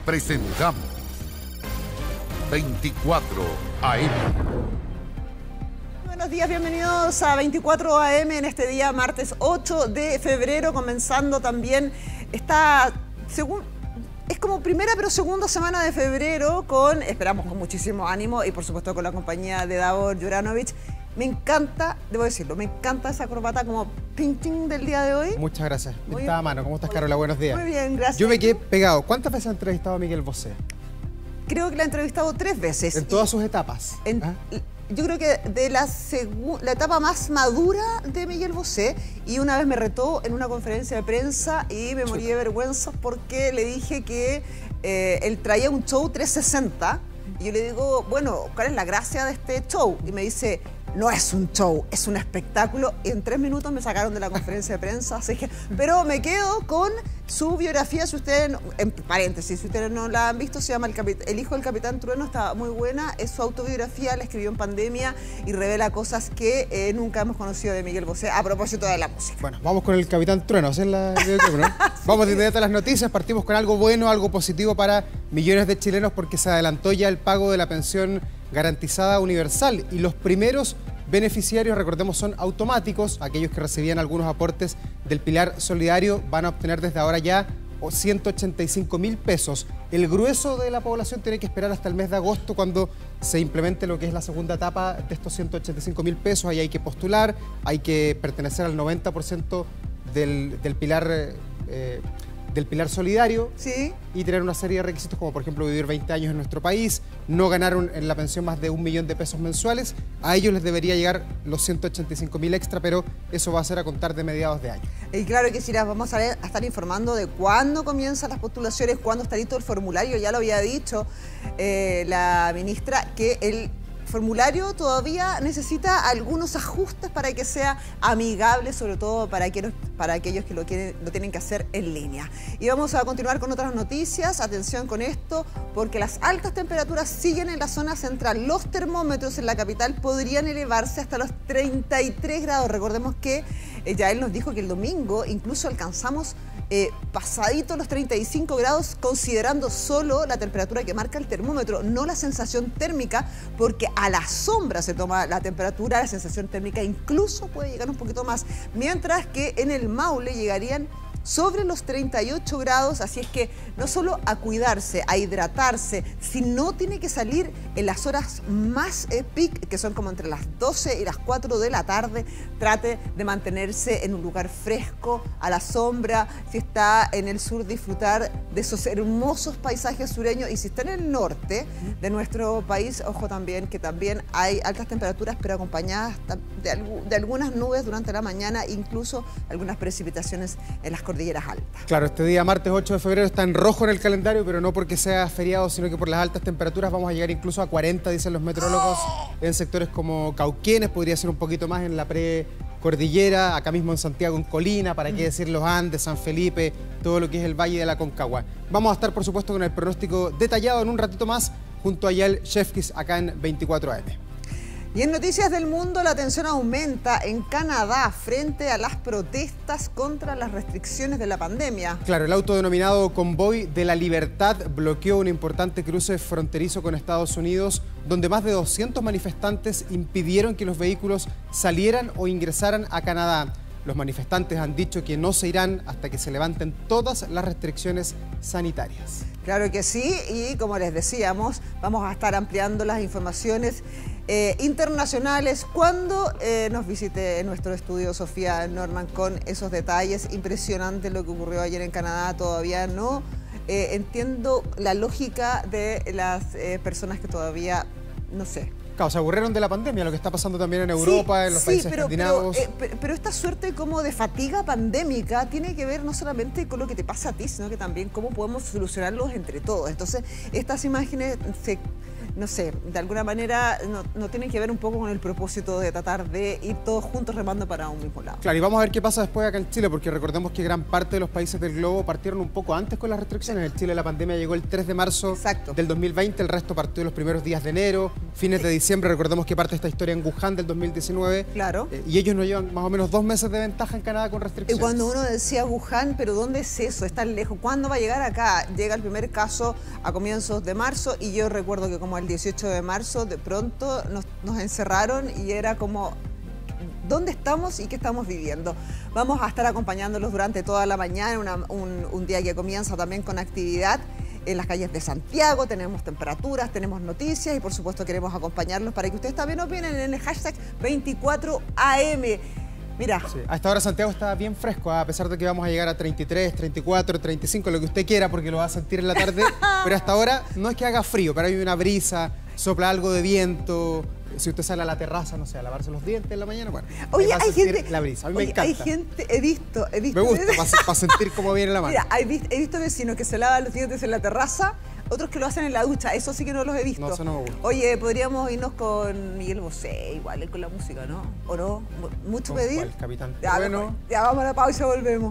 presentamos 24 AM. Buenos días, bienvenidos a 24 AM en este día martes 8 de febrero, comenzando también es como primera pero segunda semana de febrero esperamos con muchísimo ánimo y por supuesto con la compañía de Davor Juranovic. Me encanta, debo decirlo, me encanta esa corbata como ping del día de hoy. Muchas gracias. Pintada a mano. ¿Cómo estás, Carola? Buenos días. Muy bien, gracias. Yo me quedé pegado. ¿Cuántas veces ha entrevistado a Miguel Bosé? Creo que la he entrevistado 3 veces. En todas sus etapas. Yo creo que de la etapa más madura de Miguel Bosé, y una vez me retó en una conferencia de prensa y me morí de vergüenza porque le dije que él traía un show 360 y yo le digo, bueno, ¿cuál es la gracia de este show? Y me dice, no es un show, es un espectáculo. Y en 3 minutos me sacaron de la conferencia de prensa. Así que, pero me quedo con su biografía, si ustedes, en paréntesis, si ustedes no la han visto, se llama El hijo del Capitán Trueno, está muy buena. Es su autobiografía, la escribió en pandemia y revela cosas que nunca hemos conocido de Miguel Bosé a propósito de la música. Bueno, vamos con el Capitán Trueno, ¿no? Vamos de inmediato a las noticias, partimos con algo bueno, algo positivo para millones de chilenos porque se adelantó ya el pago de la pensión garantizada universal y los primeros beneficiarios, recordemos, son automáticos. Aquellos que recibían algunos aportes del Pilar Solidario van a obtener desde ahora ya 185.000 pesos. El grueso de la población tiene que esperar hasta el mes de agosto cuando se implemente lo que es la segunda etapa de estos 185.000 pesos. Ahí hay que postular, hay que pertenecer al 90% del Pilar Solidario, ¿sí? Y tener una serie de requisitos como por ejemplo vivir 20 años en nuestro país, no ganar en la pensión más de 1 millón de pesos mensuales. A ellos les debería llegar los 185.000 extra, pero eso va a ser a contar de mediados de año. Y claro que sí, las vamos a estar informando de cuándo comienzan las postulaciones, cuándo está listo el formulario. Ya lo había dicho la ministra que el formulario todavía necesita algunos ajustes para que sea amigable, sobre todo para aquellos que lo tienen que hacer en línea. Y vamos a continuar con otras noticias. Atención con esto, porque las altas temperaturas siguen en la zona central. Los termómetros en la capital podrían elevarse hasta los 33 grados. Recordemos que ya él nos dijo que el domingo incluso alcanzamos pasadito los 35 grados, considerando solo la temperatura que marca el termómetro, no la sensación térmica, porque a la sombra se toma la temperatura, la sensación térmica incluso puede llegar un poquito más, mientras que en el Maule llegarían sobre los 38 grados, así es que no solo a cuidarse, a hidratarse, sino tiene que salir en las horas más peak, que son como entre las 12 y las 4 de la tarde. Trate de mantenerse en un lugar fresco, a la sombra. Si está en el sur, disfrutar de esos hermosos paisajes sureños, y si está en el norte de nuestro país, ojo también que también hay altas temperaturas, pero acompañadas de algunas nubes durante la mañana, incluso algunas precipitaciones en las cordilleras altas. Claro, este día martes 8 de febrero está en rojo en el calendario, pero no porque sea feriado, sino que por las altas temperaturas vamos a llegar incluso a 40, dicen los meteorólogos, en sectores como Cauquenes, podría ser un poquito más en la precordillera, acá mismo en Santiago, en Colina, para qué decir los Andes, San Felipe, todo lo que es el Valle de la Concagua. Vamos a estar, por supuesto, con el pronóstico detallado en un ratito más, junto a Yael Shefkis, acá en 24 AM. Y en noticias del mundo, la tensión aumenta en Canadá frente a las protestas contra las restricciones de la pandemia. Claro, el autodenominado Convoy de la Libertad bloqueó un importante cruce fronterizo con Estados Unidos, donde más de 200 manifestantes impidieron que los vehículos salieran o ingresaran a Canadá. Los manifestantes han dicho que no se irán hasta que se levanten todas las restricciones sanitarias. Claro que sí, y como les decíamos, vamos a estar ampliando las informaciones internacionales cuando nos visite en nuestro estudio Sofía Norman con esos detalles. Impresionante lo que ocurrió ayer en Canadá. Todavía no entiendo la lógica de las personas que todavía, no sé. Claro, se aburrieron de la pandemia, lo que está pasando también en Europa, en los países escandinavos. Pero esta suerte como de fatiga pandémica tiene que ver no solamente con lo que te pasa a ti, sino que también cómo podemos solucionarlos entre todos. Entonces, estas imágenes no sé, de alguna manera no tienen que ver un poco con el propósito de tratar de ir todos juntos remando para un mismo lado. Claro, y vamos a ver qué pasa después acá en Chile, porque recordemos que gran parte de los países del globo partieron un poco antes con las restricciones. En Chile la pandemia llegó el 3 de marzo del 2020, el resto partió los primeros días de enero, fines de diciembre. Recordemos que parte esta historia en Wuhan del 2019. Claro. Y ellos nos llevan más o menos 2 meses de ventaja en Canadá con restricciones. Y cuando uno decía Wuhan, pero ¿dónde es eso? Es tan lejos. ¿Cuándo va a llegar acá? Llega el primer caso a comienzos de marzo y yo recuerdo que como el 18 de marzo de pronto nos encerraron y era como, ¿dónde estamos y qué estamos viviendo? Vamos a estar acompañándolos durante toda la mañana, un día que comienza también con actividad en las calles de Santiago. Tenemos temperaturas, tenemos noticias y por supuesto queremos acompañarlos para que ustedes también opinen en el hashtag 24AM. Mira. Sí, a esta hora Santiago está bien fresco, a pesar de que vamos a llegar a 33, 34, 35, lo que usted quiera, porque lo va a sentir en la tarde. Pero hasta ahora no es que haga frío, pero hay una brisa, sopla algo de viento. Si usted sale a la terraza, no sé, a lavarse los dientes en la mañana, bueno, oye, va a hay sentir gente, la brisa. A mí me encanta. Hay gente, he visto. Me gusta, para sentir cómo viene la mano. Mira, he visto vecinos que se lavan los dientes en la terraza, otros que lo hacen en la ducha, eso sí que no los he visto. No, eso no me gusta. Oye, podríamos irnos con Miguel Bosé, igual, con la música, ¿no? ¿O no? ¿Mucho pedir? ¿Cuál, capitán? Ya, bueno. Ya vamos a la pausa y volvemos.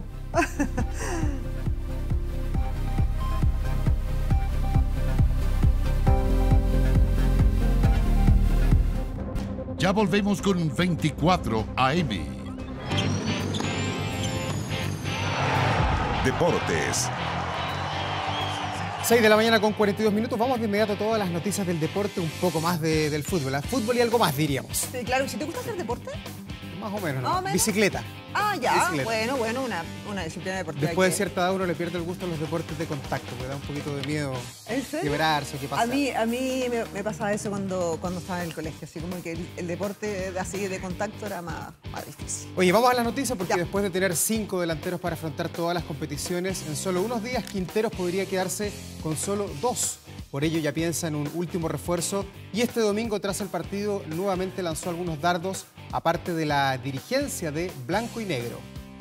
Ya volvemos con 24 AM. Deportes. 6 de la mañana con 42 minutos. Vamos de inmediato a todas las noticias del deporte, un poco más del fútbol. Fútbol y algo más, diríamos. Sí, claro. ¿Si te gusta hacer deporte? Más o menos, ¿no? ¿Más o menos? Bicicleta. Ah, ya. Bicicleta. Bueno, una disciplina deportiva. Después de cierta edad uno le pierde el gusto a los deportes de contacto, porque da un poquito de miedo ¿En serio? quebrarse o qué pasa. A mí me pasaba eso cuando estaba en el colegio, así como que el deporte así de contacto era más difícil. Oye, vamos a las noticias porque Ya. después de tener 5 delanteros para afrontar todas las competiciones, en solo unos días Quinteros podría quedarse con solo 2. Por ello ya piensa en un último refuerzo y este domingo tras el partido nuevamente lanzó algunos dardos aparte de la dirigencia de Blanco y Negro.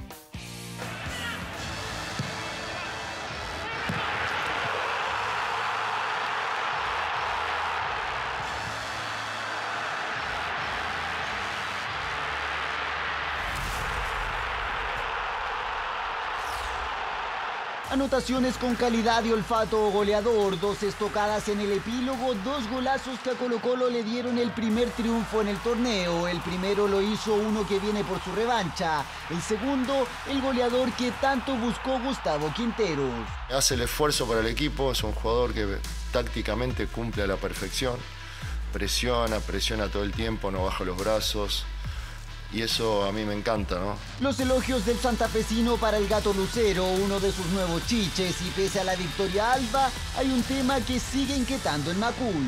Anotaciones con calidad y olfato goleador, 2 estocadas en el epílogo, 2 golazos que a Colo-Colo le dieron el primer triunfo en el torneo. El primero lo hizo uno que viene por su revancha, el segundo, el goleador que tanto buscó Gustavo Quinteros. Hace el esfuerzo para el equipo, es un jugador que tácticamente cumple a la perfección, presiona todo el tiempo, no baja los brazos. Y eso a mí me encanta, ¿no? Los elogios del santafesino para el Gato Lucero, uno de sus nuevos chiches, y pese a la victoria alba, hay un tema que sigue inquietando en Macul.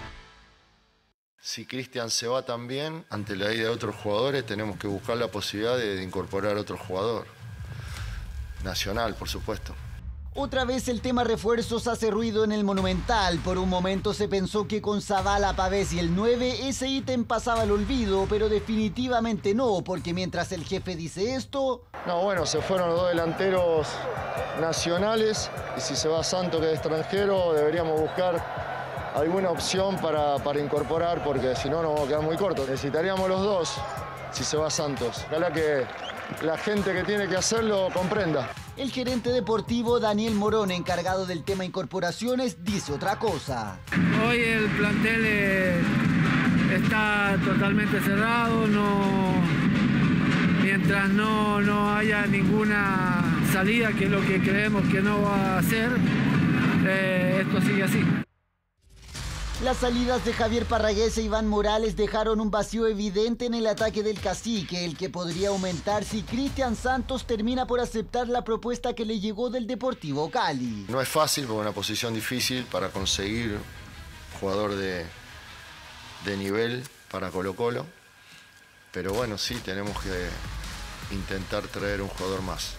Si Cristian se va también, ante la ida de otros jugadores, tenemos que buscar la posibilidad de incorporar otro jugador. Nacional, por supuesto. Otra vez el tema refuerzos hace ruido en el Monumental. Por un momento se pensó que con Zavala, Pavés y el 9 ese ítem pasaba al olvido, pero definitivamente no, porque mientras el jefe dice esto... No, bueno, se fueron los 2 delanteros nacionales y si se va Santos, que es extranjero, deberíamos buscar alguna opción para incorporar, porque si no nos vamos a quedar muy cortos. Necesitaríamos los 2 si se va Santos. Ojalá que la gente que tiene que hacerlo comprenda. El gerente deportivo Daniel Morón, encargado del tema incorporaciones, dice otra cosa. Hoy el plantel está totalmente cerrado, mientras no haya ninguna salida, que es lo que creemos que no va a hacer, esto sigue así. Las salidas de Javier Parragués e Iván Morales dejaron un vacío evidente en el ataque del Cacique, el que podría aumentar si Cristian Santos termina por aceptar la propuesta que le llegó del Deportivo Cali. No es fácil, porque es una posición difícil para conseguir jugador de nivel para Colo-Colo, pero bueno, sí, tenemos que intentar traer un jugador más.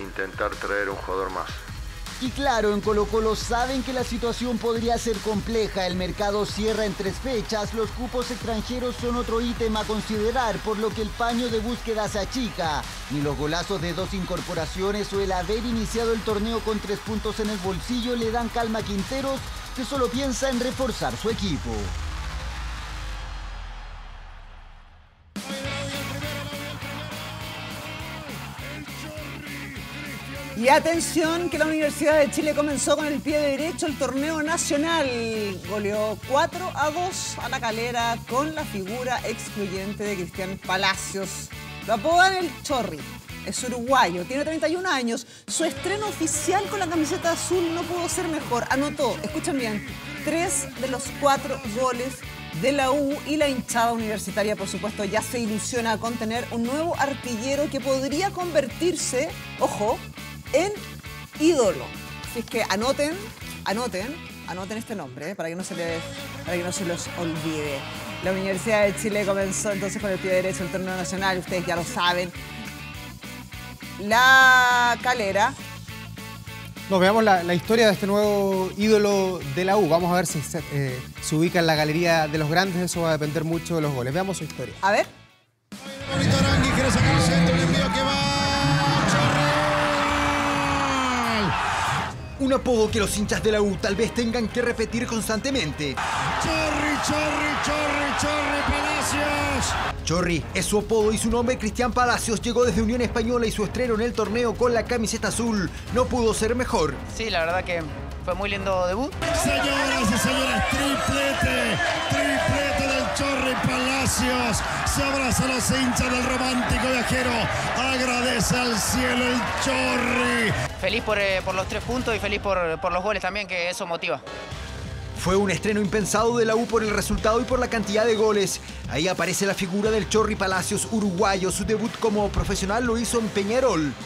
Y claro, en Colo-Colo saben que la situación podría ser compleja. El mercado cierra en 3 fechas, los cupos extranjeros son otro ítem a considerar, por lo que el paño de búsqueda se achica. Ni los golazos de 2 incorporaciones o el haber iniciado el torneo con 3 puntos en el bolsillo le dan calma a Quinteros, que solo piensa en reforzar su equipo. Y atención que la Universidad de Chile comenzó con el pie derecho el torneo nacional. Goleó 4-2 a La Calera con la figura excluyente de Cristian Palacios. Lo apodan el Chorri. Es uruguayo, tiene 31 años. Su estreno oficial con la camiseta azul no pudo ser mejor. Anotó, escuchen bien, 3 de los 4 goles de la U, y la hinchada universitaria, por supuesto, ya se ilusiona con tener un nuevo artillero que podría convertirse, ojo, en ídolo. Así es que anoten este nombre, para que no se los olvide. La Universidad de Chile comenzó entonces con el pie derecho el torneo nacional, ustedes ya lo saben. La Calera. Nos veamos la historia de este nuevo ídolo de la U. Vamos a ver si se ubica en la galería de los grandes. Eso va a depender mucho de los goles. Veamos su historia. A ver. Bonito Arangui, quiere sacar el centro, el envío que va. Un apodo que los hinchas de la U tal vez tengan que repetir constantemente. Chorri Palacios. Chorri es su apodo y su nombre. Cristian Palacios llegó desde Unión Española y su estreno en el torneo con la camiseta azul no pudo ser mejor. Sí, la verdad que fue muy lindo debut. Señoras y señores, triplete del Chorri Palacios. Se abraza a los hinchas del romántico viajero. Agradece al cielo el Chorri. Feliz por los 3 puntos y feliz por los goles también, que eso motiva. Fue un estreno impensado de la U por el resultado y por la cantidad de goles. Ahí aparece la figura del Chorri Palacios, uruguayo. Su debut como profesional lo hizo en Peñarol.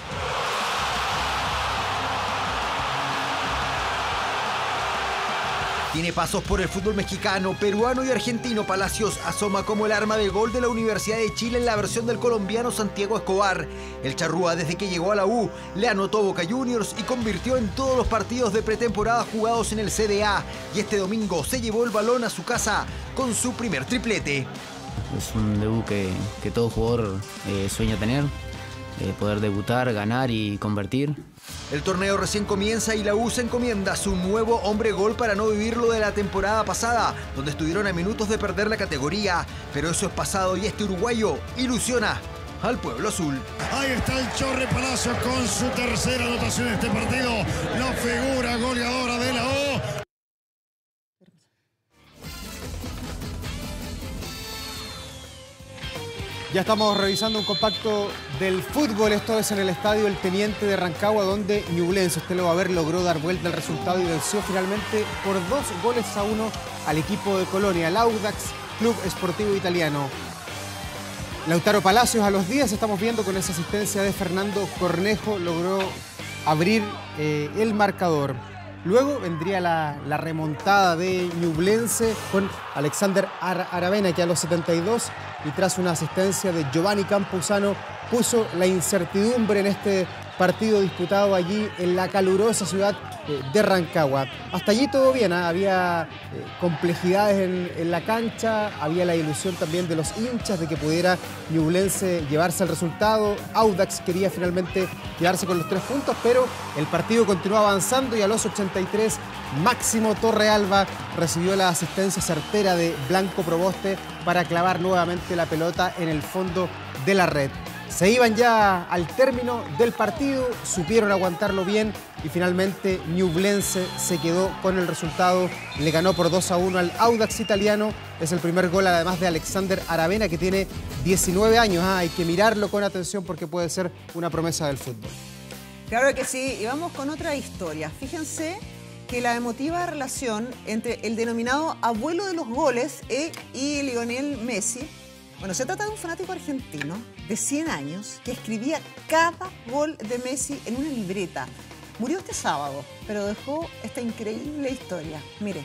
Tiene pasos por el fútbol mexicano, peruano y argentino. Palacios asoma como el arma de gol de la Universidad de Chile en la versión del colombiano Santiago Escobar. El charrúa, desde que llegó a la U, le anotó Boca Juniors y convirtió en todos los partidos de pretemporada jugados en el CDA. Y este domingo se llevó el balón a su casa con su primer triplete. Es un debut que todo jugador sueña tener, poder debutar, ganar y convertir. El torneo recién comienza y la U se encomienda a su nuevo hombre gol para no vivir lo de la temporada pasada, donde estuvieron a minutos de perder la categoría. Pero eso es pasado y este uruguayo ilusiona al pueblo azul. Ahí está el Chorri Palacios con su tercera anotación en este partido. La figura goleadora de la U. Ya estamos revisando un compacto del fútbol. Esto es en el estadio El Teniente de Rancagua, donde Ñublense, usted lo va a ver, logró dar vuelta al resultado y venció finalmente por 2-1 al equipo de Colonia, el Audax Club Sportivo Italiano. Lautaro Palacios a los 10, estamos viendo con esa asistencia de Fernando Cornejo, logró abrir el marcador. Luego vendría la remontada de Ñublense con Alexander Aravena, que a los 72 y tras una asistencia de Giovanni Campuzano puso la incertidumbre en este partido disputado allí en la calurosa ciudad de Rancagua. Hasta allí todo bien, había complejidades en la cancha, había la ilusión también de los hinchas de que pudiera Ñublense llevarse el resultado. Audax quería finalmente quedarse con los 3 puntos, pero el partido continuó avanzando y a los 83 Máximo Torrealba recibió la asistencia certera de Blanco Proboste para clavar nuevamente la pelota en el fondo de la red. Se iban ya al término del partido, supieron aguantarlo bien y finalmente Ñublense se quedó con el resultado. Le ganó por 2-1 al Audax italiano. Es el primer gol además de Alexander Aravena, que tiene 19 años. Hay que mirarlo con atención porque puede ser una promesa del fútbol. Claro que sí. Y vamos con otra historia. Fíjense que la emotiva relación entre el denominado abuelo de los goles y Lionel Messi. Bueno, se trata de un fanático argentino de 100 años que escribía cada gol de Messi en una libreta. Murió este sábado, pero dejó esta increíble historia. Mire.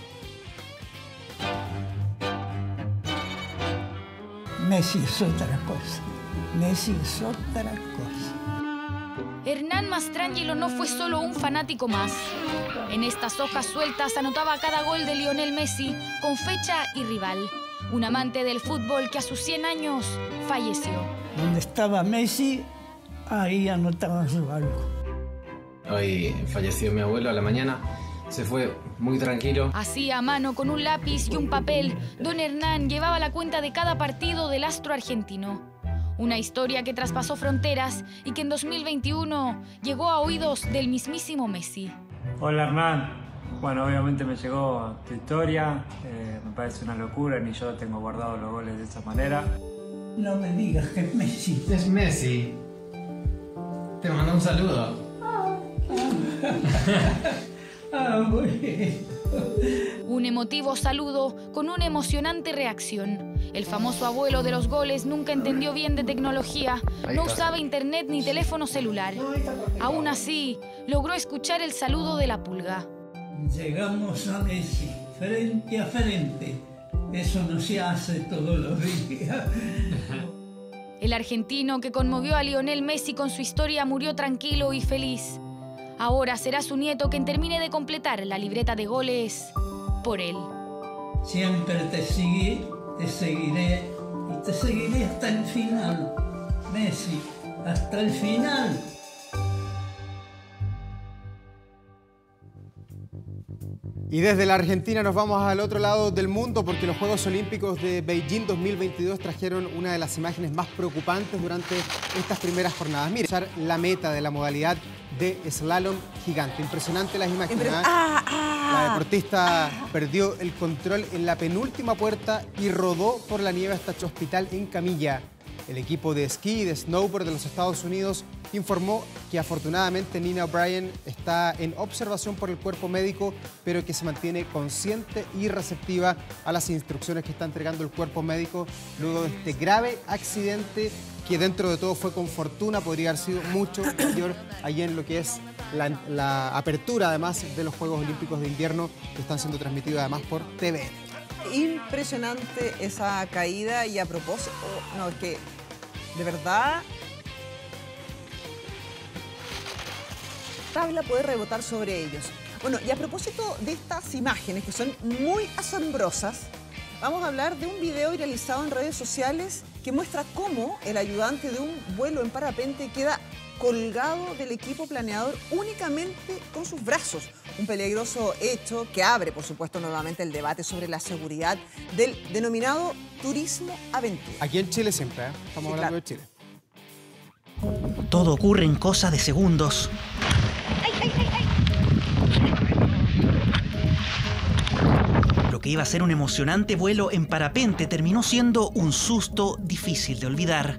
Messi es otra cosa. Messi es otra cosa. Hernán Mastrangelo no fue solo un fanático más. En estas hojas sueltas anotaba cada gol de Lionel Messi con fecha y rival. Un amante del fútbol que a sus 100 años falleció. Donde estaba Messi, ahí anotaba su algo. Hoy falleció mi abuelo a la mañana Se fue muy tranquilo. Así, a mano, con un lápiz y un papel, don Hernán llevaba la cuenta de cada partido del astro argentino. Una historia que traspasó fronteras y que en 2021 llegó a oídos del mismísimo Messi. Hola, Hernán. Bueno, obviamente me llegó tu historia. Me parece una locura, ni yo tengo guardado los goles de esa manera. No me digas que es Messi. Es Messi. Te mando un saludo. Bueno. Un emotivo saludo con una emocionante reacción. El famoso abuelo de los goles nunca entendió bien de tecnología, no usaba internet ni teléfono celular. Aún así, logró escuchar el saludo de la Pulga. Llegamos a Messi, frente a frente. Eso no se hace todos los días. El argentino que conmovió a Lionel Messi con su historia murió tranquilo y feliz. Ahora será su nieto quien termine de completar la libreta de goles por él. Siempre te seguiré y te seguiré hasta el final, Messi, hasta el final. Y desde la Argentina nos vamos al otro lado del mundo porque los Juegos Olímpicos de Beijing 2022 trajeron una de las imágenes más preocupantes durante estas primeras jornadas. Miren, la meta de la modalidad de slalom gigante. Impresionante las imágenes. La deportista perdió el control en la penúltima puerta y rodó por la nieve hasta el hospital en camilla. El equipo de esquí y de snowboard de los Estados Unidos informó que afortunadamente Nina O'Brien está en observación por el cuerpo médico, pero que se mantiene consciente y receptiva a las instrucciones que está entregando el cuerpo médico luego de este grave accidente que dentro de todo fue con fortuna, podría haber sido mucho mayor allá en lo que es la apertura además de los Juegos Olímpicos de Invierno que están siendo transmitidos además por TVN. Impresionante esa caída y a propósito, no, es que de verdad tabla puede rebotar sobre ellos. Bueno, y a propósito de estas imágenes que son muy asombrosas, vamos a hablar de un video viralizado en redes sociales que muestra cómo el ayudante de un vuelo en parapente queda colgado del equipo planeador únicamente con sus brazos. Un peligroso hecho que abre, por supuesto, nuevamente el debate sobre la seguridad del denominado turismo aventura. Aquí en Chile siempre, estamos hablando de Chile. Todo ocurre en cosa de segundos. Lo que iba a ser un emocionante vuelo en parapente terminó siendo un susto difícil de olvidar.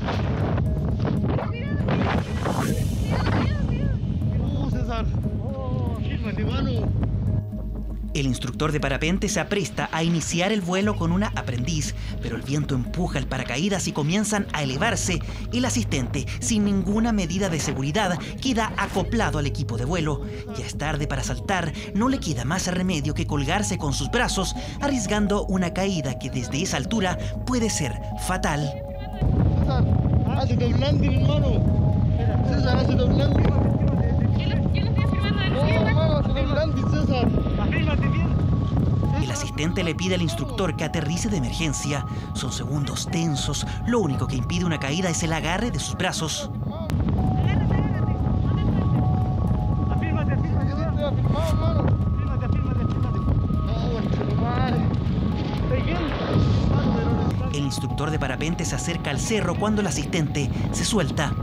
El instructor de parapente se apresta a iniciar el vuelo con una aprendiz, pero el viento empuja el paracaídas y comienzan a elevarse. El asistente, sin ninguna medida de seguridad, queda acoplado al equipo de vuelo. Ya es tarde para saltar, no le queda más remedio que colgarse con sus brazos, arriesgando una caída que desde esa altura puede ser fatal. César, hace un landing, hermano. César, hace un landing. El asistente le pide al instructor que aterrice de emergencia. Son segundos tensos. Lo único que impide una caída es el agarre de sus brazos. El instructor de parapente se acerca al cerro cuando el asistente se suelta.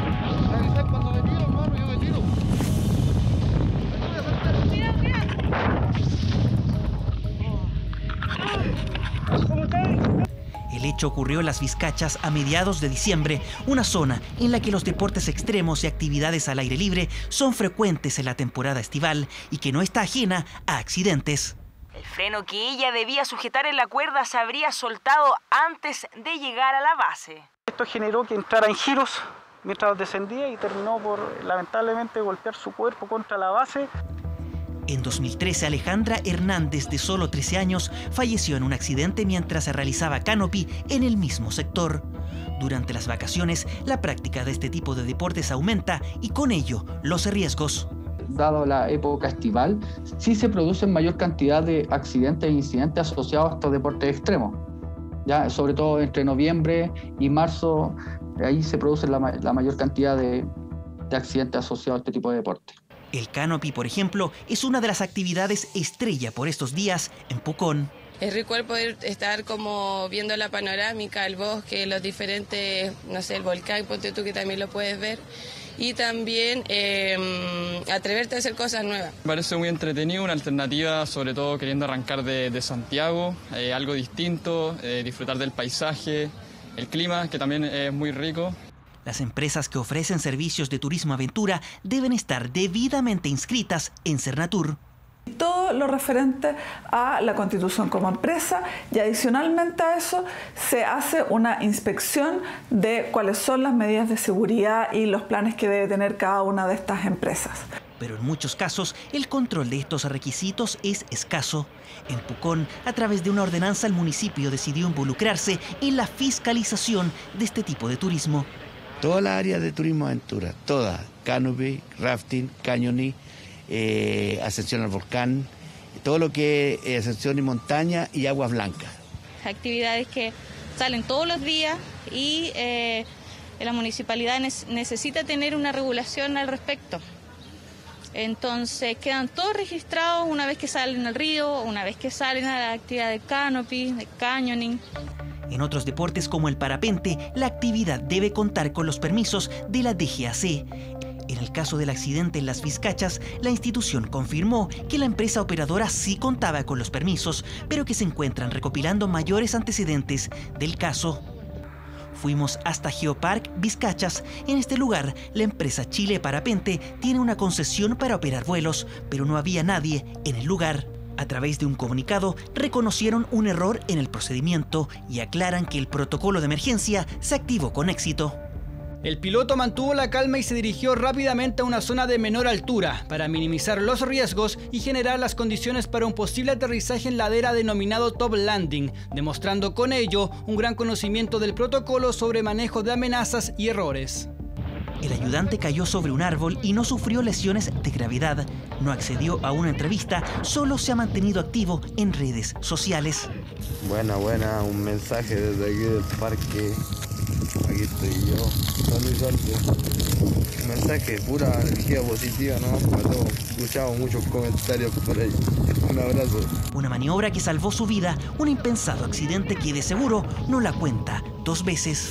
El hecho ocurrió en Las Vizcachas a mediados de diciembre, una zona en la que los deportes extremos y actividades al aire libre son frecuentes en la temporada estival y que no está ajena a accidentes. El freno que ella debía sujetar en la cuerda se habría soltado antes de llegar a la base. Esto generó que entrara en giros mientras descendía y terminó por, lamentablemente, golpear su cuerpo contra la base. En 2013, Alejandra Hernández, de solo 13 años, falleció en un accidente mientras se realizaba canopy en el mismo sector. Durante las vacaciones, la práctica de este tipo de deportes aumenta y con ello los riesgos. Dado la época estival, sí se producen mayor cantidad de accidentes e incidentes asociados a estos deportes extremos. Ya, sobre todo entre noviembre y marzo, ahí se produce la mayor cantidad de accidentes asociados a este tipo de deporte. El canopy, por ejemplo, es una de las actividades estrella por estos días en Pucón. Es rico el poder estar como viendo la panorámica, el bosque, los diferentes, no sé, el volcán, ponte tú que también lo puedes ver. Y también atreverte a hacer cosas nuevas. Me parece muy entretenido, una alternativa, sobre todo queriendo arrancar de Santiago, algo distinto, disfrutar del paisaje, el clima, que también es muy rico. Las empresas que ofrecen servicios de turismo aventura deben estar debidamente inscritas en Cernatur. Todo lo referente a la constitución como empresa y adicionalmente a eso se hace una inspección de cuáles son las medidas de seguridad y los planes que debe tener cada una de estas empresas. Pero en muchos casos el control de estos requisitos es escaso. En Pucón, a través de una ordenanza, el municipio decidió involucrarse en la fiscalización de este tipo de turismo. Toda la área de turismo aventura, toda, canopy, rafting, canyoning, ascensión al volcán, todo lo que es ascensión y montaña y aguas blancas. Actividades que salen todos los días y la municipalidad necesita tener una regulación al respecto. Entonces quedan todos registrados una vez que salen al río, una vez que salen a la actividad de canopy, de canyoning. En otros deportes como el parapente, la actividad debe contar con los permisos de la DGAC. En el caso del accidente en Las Vizcachas, la institución confirmó que la empresa operadora sí contaba con los permisos, pero que se encuentran recopilando mayores antecedentes del caso. Fuimos hasta Geopark Vizcachas. En este lugar, la empresa Chile Parapente tiene una concesión para operar vuelos, pero no había nadie en el lugar. A través de un comunicado, reconocieron un error en el procedimiento y aclaran que el protocolo de emergencia se activó con éxito. El piloto mantuvo la calma y se dirigió rápidamente a una zona de menor altura para minimizar los riesgos y generar las condiciones para un posible aterrizaje en ladera denominado top landing, demostrando con ello un gran conocimiento del protocolo sobre manejo de amenazas y errores. El ayudante cayó sobre un árbol y no sufrió lesiones de gravedad. No accedió a una entrevista, solo se ha mantenido activo en redes sociales. Buena, un mensaje desde aquí del parque. Aquí estoy yo, un mensaje, pura energía positiva, ¿no? Para todos. Escuchamos muchos comentarios por ahí. Un abrazo. Una maniobra que salvó su vida, un impensado accidente que de seguro no la cuenta dos veces.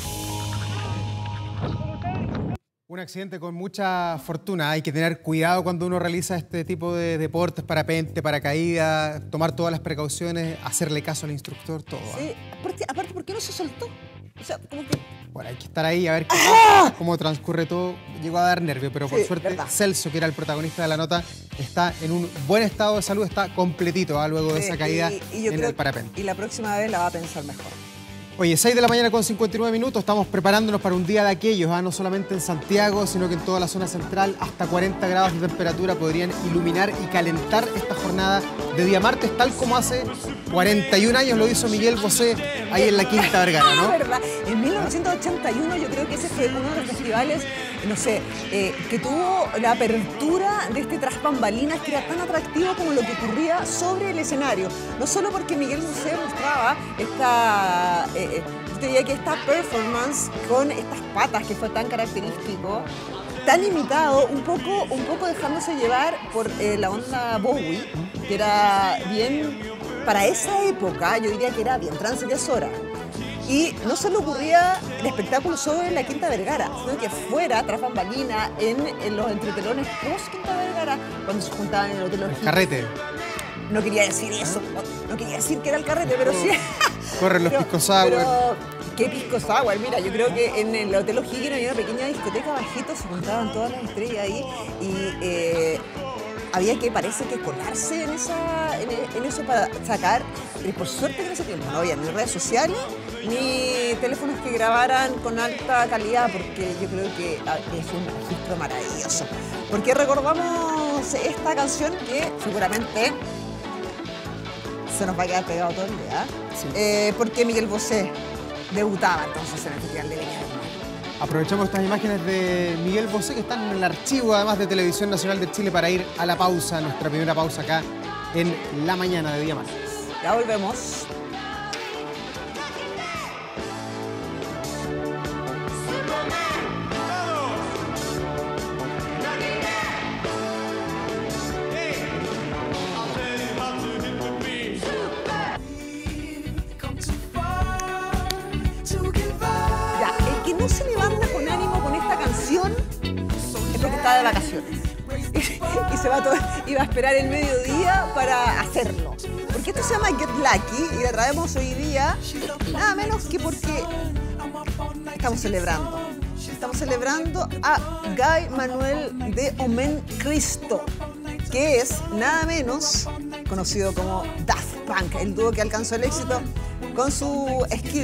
Un accidente con mucha fortuna. Hay que tener cuidado cuando uno realiza este tipo de deportes, parapente, paracaídas, tomar todas las precauciones, hacerle caso al instructor, todo. Sí, aparte, ¿por qué no se soltó? O sea, como que... Bueno, hay que estar ahí a ver cómo transcurre todo. Llegó a dar nervio, pero por suerte verdad. Celso, que era el protagonista de la nota, está en un buen estado de salud, está completito luego de esa caída en el parapente. Y la próxima vez la va a pensar mejor. Oye, 6 de la mañana con 59 minutos, estamos preparándonos para un día de aquellos, no solamente en Santiago, sino que en toda la zona central, hasta 40 grados de temperatura podrían iluminar y calentar esta jornada de día martes, tal como hace 41 años lo hizo Miguel Bosé ahí en la Quinta Vergara, ¿no? ¿Verdad? En 1981 yo creo que ese fue uno de los festivales, no sé, que tuvo la apertura de este tras bambalinas que era tan atractivo como lo que ocurría sobre el escenario. No solo porque Miguel Bosé mostraba esta... yo diría que esta performance con estas patas que fue tan característico, tan imitado, un poco dejándose llevar por la onda Bowie, que era bien, para esa época, yo diría que era bien transgresora. Y no solo ocurría el espectáculo sobre la Quinta Vergara, sino que fuera, tras bambalina, en los entretelones post Quinta Vergara, cuando se juntaban en el Hotel O'Higgins. Carrete. No quería decir eso, no quería decir que era el carrete, pero sí. Corren los pisco sour. Pero, ¿qué pisco sour? Mira, yo creo que en el Hotel O'Higgins había una pequeña discoteca bajito, se juntaban todas las estrellas ahí y había que, parece que colarse en eso para sacar, por suerte que en ese tiempo no había ni redes sociales ni teléfonos que grabaran con alta calidad, porque yo creo que es un registro maravilloso. Porque recordamos esta canción que seguramente se nos va a quedar pegado todo el día, sí. Porque Miguel Bosé debutaba entonces en el Festival de Viña del Mar. Aprovechamos estas imágenes de Miguel Bosé que están en el archivo, además de Televisión Nacional de Chile, para ir a la pausa, nuestra primera pausa acá en la mañana de día martes. Ya volvemos. uno se levanta con ánimo con esta canción es porque está de vacaciones. Y va a esperar el mediodía para hacerlo. Porque esto se llama Get Lucky y la traemos hoy día nada menos que porque estamos celebrando. Estamos celebrando a Guy Manuel de Omen Cristo, que es nada menos conocido como Daft Punk, el dúo que alcanzó el éxito con su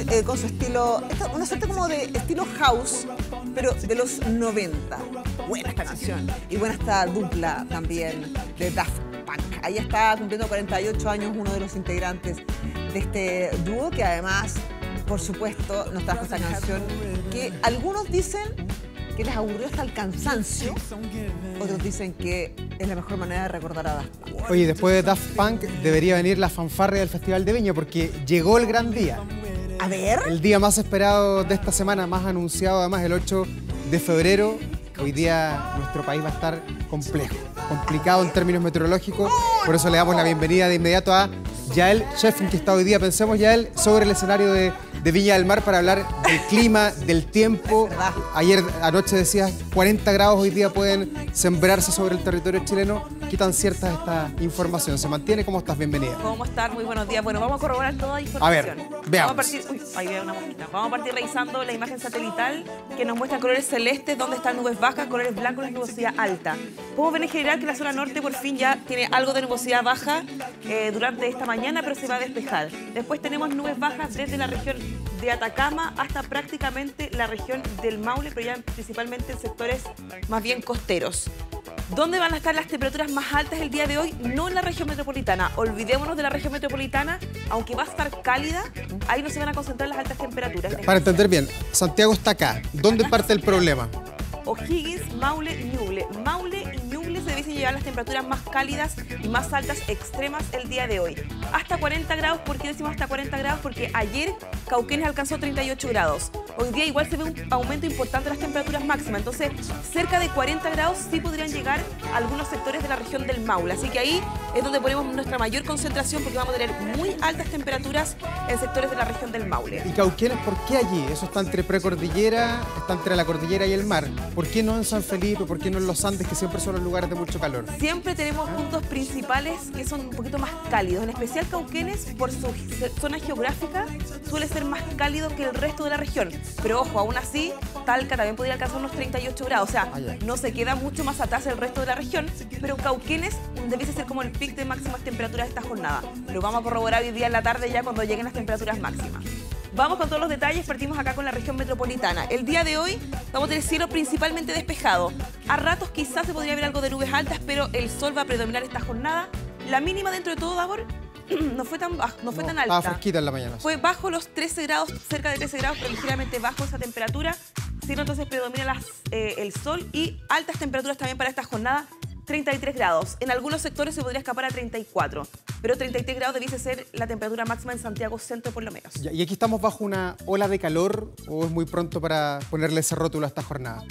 estilo, una suerte como de estilo house, pero de los 90. Buena esta canción y buena esta dupla también de Daft Punk. Ahí está cumpliendo 48 años uno de los integrantes de este dúo, que además, por supuesto, nos trajo esta canción que algunos dicen que les aburrió hasta el cansancio, otros dicen que es la mejor manera de recordar a Daft Punk. Oye, después de Daft Punk debería venir la fanfarria del Festival de Viña, porque llegó el gran día. A ver. El día más esperado de esta semana, más anunciado además, el 8 de febrero. Hoy día nuestro país va a estar complejo, complicado en términos meteorológicos. Por eso le damos la bienvenida de inmediato a Yael Scheffing, que está hoy día, pensemos, Yael, sobre el escenario de Viña del Mar para hablar del clima, del tiempo. Ayer anoche decías 40 grados, hoy día pueden sembrarse sobre el territorio chileno. ¿Qué tan cierta es esta información? ¿Se mantiene? ¿Cómo estás? Bienvenida. ¿Cómo estás? Muy buenos días. Bueno, vamos a corroborar toda la información. A ver, veamos. Vamos a partir revisando la imagen satelital que nos muestra colores celestes, donde están nubes bajas, colores blancos, nubosidad alta. Podemos ver en general que la zona norte por fin ya tiene algo de nubosidad baja durante esta mañana, pero se va a despejar. Después tenemos nubes bajas desde la región de Atacama hasta prácticamente la región del Maule, pero ya principalmente en sectores más bien costeros. ¿Dónde van a estar las temperaturas más altas el día de hoy? No en la región metropolitana. Olvidémonos de la región metropolitana, aunque va a estar cálida, ahí no se van a concentrar las altas temperaturas. Para entender bien, Santiago está acá. ¿Dónde parte el problema? O'Higgins, Maule y Ñuble. Maule y Ñuble se deben llevar las temperaturas más cálidas y más altas extremas el día de hoy. Hasta 40 grados, ¿por qué decimos hasta 40 grados? Porque ayer Cauquenes alcanzó 38 grados. Hoy día igual se ve un aumento importante de las temperaturas máximas, entonces cerca de 40 grados sí podrían llegar a algunos sectores de la región del Maule. Así que ahí es donde ponemos nuestra mayor concentración, porque vamos a tener muy altas temperaturas en sectores de la región del Maule. ¿Y Cauquenes por qué allí? Eso está entre precordillera, está entre la cordillera y el mar. ¿Por qué no en San Felipe? ¿Por qué no en los Andes, que siempre son los lugares de mucho calor? Siempre tenemos puntos principales que son un poquito más cálidos. En especial Cauquenes, por su zona geográfica, suele ser más cálido que el resto de la región. Pero ojo, aún así, Talca también podría alcanzar unos 38 grados. O sea, no se queda mucho más atrás el resto de la región, pero Cauquenes debiese ser como el pic de máximas temperaturas de esta jornada. Lo vamos a corroborar hoy día en la tarde ya cuando lleguen las temperaturas máximas. Vamos con todos los detalles, partimos acá con la región metropolitana. El día de hoy vamos a tener cielo principalmente despejado. A ratos quizás se podría ver algo de nubes altas, pero el sol va a predominar esta jornada. La mínima dentro de todo, Davor, no fue tan alta. Estaba fresquita en la mañana. Fue bajo los 13 grados, cerca de 13 grados, pero ligeramente bajo esa temperatura. Cielo entonces predomina el sol y altas temperaturas también para esta jornada. 33 grados. En algunos sectores se podría escapar a 34, pero 33 grados debiese ser la temperatura máxima en Santiago Centro por lo menos. ¿Y aquí estamos bajo una ola de calor o es muy pronto para ponerle ese rótulo a esta jornada?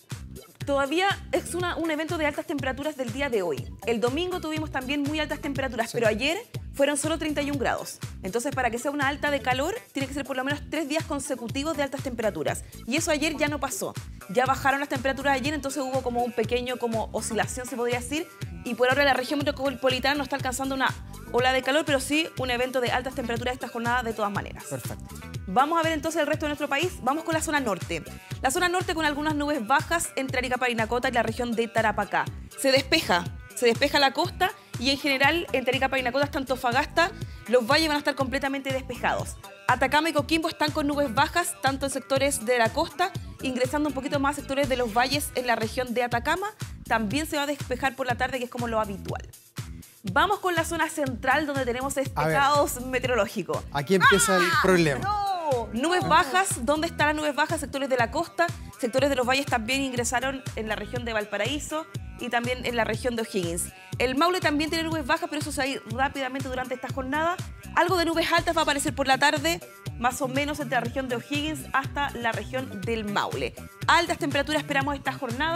Todavía es un evento de altas temperaturas del día de hoy. El domingo tuvimos también muy altas temperaturas, pero ayer fueron solo 31 grados. Entonces, para que sea una alta de calor, tiene que ser por lo menos 3 días consecutivos de altas temperaturas. Y eso ayer ya no pasó. Ya bajaron las temperaturas ayer, entonces hubo como un pequeño oscilación, se podría decir. Y por ahora la región metropolitana no está alcanzando una ola de calor, pero sí un evento de altas temperaturas esta jornada de todas maneras. Perfecto. Vamos a ver entonces el resto de nuestro país. Vamos con la zona norte. La zona norte con algunas nubes bajas entre Arica, Parinacota y la región de Tarapacá. Se despeja la costa y en general entre Arica, Parinacota hasta Antofagasta los valles van a estar completamente despejados. Atacama y Coquimbo están con nubes bajas, tanto en sectores de la costa, ingresando un poquito más a sectores de los valles en la región de Atacama. También se va a despejar por la tarde, que es como lo habitual. Vamos con la zona central, donde tenemos este caos meteorológico. Aquí empieza el problema. Nubes bajas, ¿dónde están las nubes bajas? Sectores de la costa, sectores de los valles también ingresaron en la región de Valparaíso y también en la región de O'Higgins. El Maule también tiene nubes bajas, pero eso se va a ir rápidamente durante esta jornada. Algo de nubes altas va a aparecer por la tarde, más o menos entre la región de O'Higgins hasta la región del Maule. Altas temperaturas esperamos esta jornada,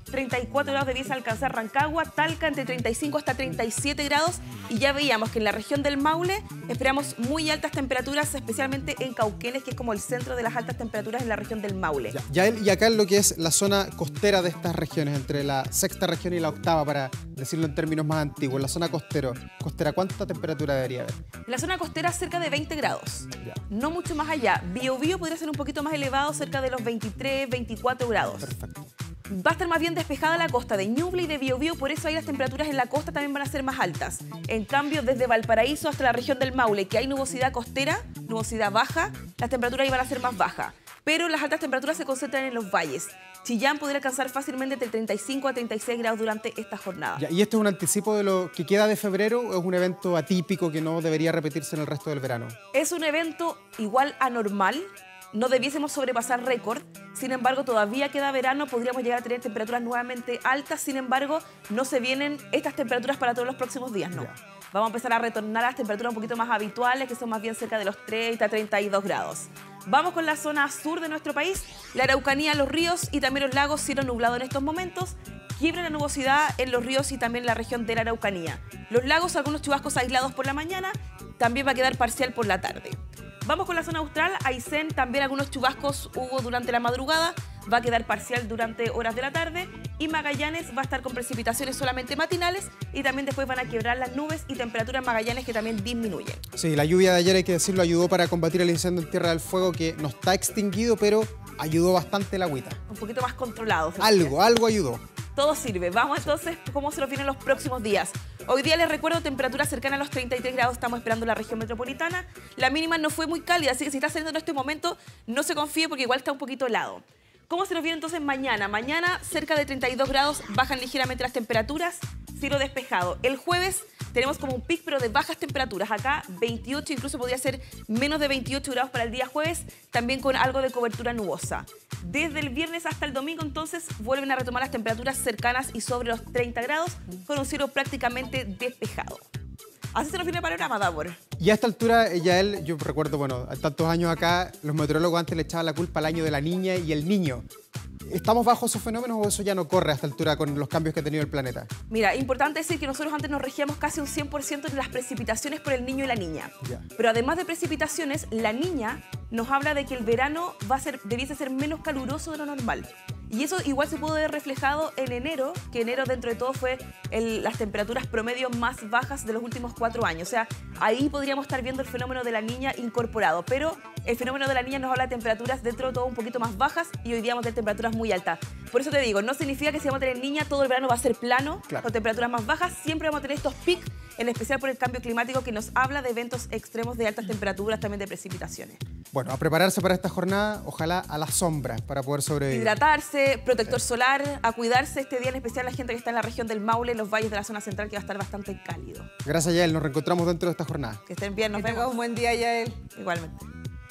34 grados debiese alcanzar Rancagua, Talca entre 35 hasta 37 grados y ya veíamos que en la región del Maule esperamos muy altas temperaturas, especialmente en Cauquenes, que es como el centro de las altas temperaturas en la región del Maule. Y acá en lo que es la zona costera de estas regiones, entre la sexta región y la octava, para decirlo en términos más antiguos, la zona costera, ¿cuánta temperatura debería haber? En la zona costera cerca de 20 grados, no mucho más allá. Biobío podría ser un poquito más elevado, cerca de los 23, 24 grados. Perfecto. Va a estar más bien despejada la costa de Ñuble y de Biobío, por eso ahí las temperaturas en la costa también van a ser más altas. En cambio, desde Valparaíso hasta la región del Maule, que hay nubosidad costera, nubosidad baja, las temperaturas ahí van a ser más bajas. Pero las altas temperaturas se concentran en los valles. Chillán podría alcanzar fácilmente entre 35 a 36 grados durante esta jornada. ¿Y esto es un anticipo de lo que queda de febrero o es un evento atípico que no debería repetirse en el resto del verano? Es un evento igual anormal. No debiésemos sobrepasar récord, sin embargo todavía queda verano, podríamos llegar a tener temperaturas nuevamente altas, sin embargo no se vienen estas temperaturas para todos los próximos días, no. Vamos a empezar a retornar a las temperaturas un poquito más habituales, que son más bien cerca de los 30, 32 grados. Vamos con la zona sur de nuestro país, la Araucanía, los ríos y también los lagos, cielo nublado en estos momentos. Quiebra la nubosidad en los ríos y también en la región de la Araucanía. Los lagos, algunos chubascos aislados por la mañana, también va a quedar parcial por la tarde. Vamos con la zona austral, Aysén, también algunos chubascos hubo durante la madrugada, va a quedar parcial durante horas de la tarde y Magallanes va a estar con precipitaciones solamente matinales y también después van a quebrar las nubes y temperaturas en Magallanes que también disminuyen. Sí, la lluvia de ayer, hay que decirlo, ayudó para combatir el incendio en Tierra del Fuego, que no está extinguido, pero ayudó bastante el agüita. Un poquito más controlado. Algo ayudó. Todo sirve. Vamos entonces, ¿cómo se nos vienen los próximos días? Hoy día les recuerdo temperaturas cercanas a los 33 grados, estamos esperando en la región metropolitana. La mínima no fue muy cálida, así que si está saliendo en este momento, no se confíe porque igual está un poquito helado. ¿Cómo se nos viene entonces mañana? Mañana cerca de 32 grados, bajan ligeramente las temperaturas, cielo despejado. El jueves tenemos como un pic, pero de bajas temperaturas. Acá 28, incluso podría ser menos de 28 grados para el día jueves, también con algo de cobertura nubosa. Desde el viernes hasta el domingo, entonces, vuelven a retomar las temperaturas cercanas y sobre los 30 grados, con un cielo prácticamente despejado. Así se nos viene el panorama, Davor. Y a esta altura, Yael, yo recuerdo, bueno, tantos años acá, los meteorólogos antes le echaban la culpa al año de la niña y el niño. ¿Estamos bajo esos fenómenos o eso ya no corre a esta altura con los cambios que ha tenido el planeta? Mira, importante decir que nosotros antes nos regíamos casi un 100% en las precipitaciones por el niño y la niña. Pero además de precipitaciones, la niña nos habla de que el verano debiese ser menos caluroso de lo normal. Y eso igual se pudo ver reflejado en enero, que enero dentro de todo fue las temperaturas promedio más bajas de los últimos 4 años. O sea, ahí podríamos estar viendo el fenómeno de la niña incorporado. Pero el fenómeno de la niña nos habla de temperaturas dentro de todo un poquito más bajas y hoy día vamos a tener temperaturas muy altas. Por eso te digo, no significa que si vamos a tener niña todo el verano va a ser plano, con temperaturas más bajas. Siempre vamos a tener estos picos, en especial por el cambio climático que nos habla de eventos extremos de altas temperaturas, también de precipitaciones. Bueno, a prepararse para esta jornada, ojalá a la sombra para poder sobrevivir. Hidratarse, protector solar, a cuidarse este día, en especial la gente que está en la región del Maule, en los valles de la zona central, que va a estar bastante cálido. Gracias, Yael. Nos reencontramos dentro de esta jornada. Que estén bien, nos vemos. Que tengas un buen día, Yael. Igualmente.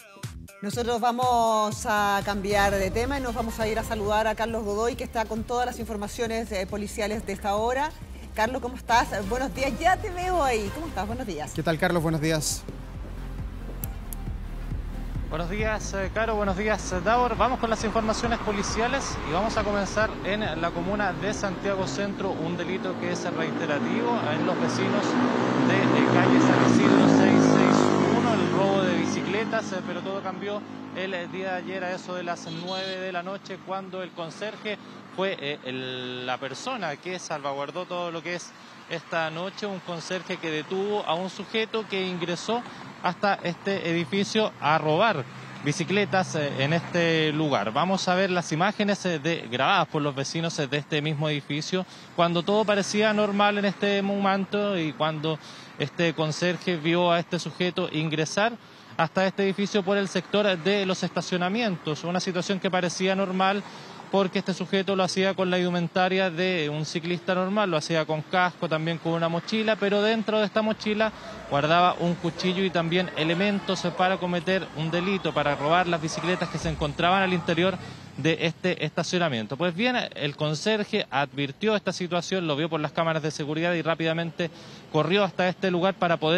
Nosotros vamos a cambiar de tema y nos vamos a ir a saludar a Carlos Godoy, que está con todas las informaciones policiales de esta hora. Carlos, ¿cómo estás? Buenos días, ya te veo ahí. ¿Cómo estás? Buenos días. ¿Qué tal, Carlos? Buenos días. Buenos días, Caro. Buenos días, Davor. Vamos con las informaciones policiales y vamos a comenzar en la comuna de Santiago Centro, un delito que es reiterativo en los vecinos de calle San Isidro 661, el robo de bicicletas, pero todo cambió el día de ayer a eso de las 9 de la noche, cuando el conserje fue la persona que salvaguardó todo lo que es esta noche, un conserje que detuvo a un sujeto que ingresó hasta este edificio a robar bicicletas en este lugar. Vamos a ver las imágenes grabadas por los vecinos de este mismo edificio, cuando todo parecía normal en este momento y cuando este conserje vio a este sujeto ingresar hasta este edificio por el sector de los estacionamientos, una situación que parecía normal porque este sujeto lo hacía con la indumentaria de un ciclista normal, lo hacía con casco, también con una mochila, pero dentro de esta mochila guardaba un cuchillo y también elementos para cometer un delito, para robar las bicicletas que se encontraban al interior de este estacionamiento. Pues bien, el conserje advirtió esta situación, lo vio por las cámaras de seguridad y rápidamente corrió hasta este lugar para poder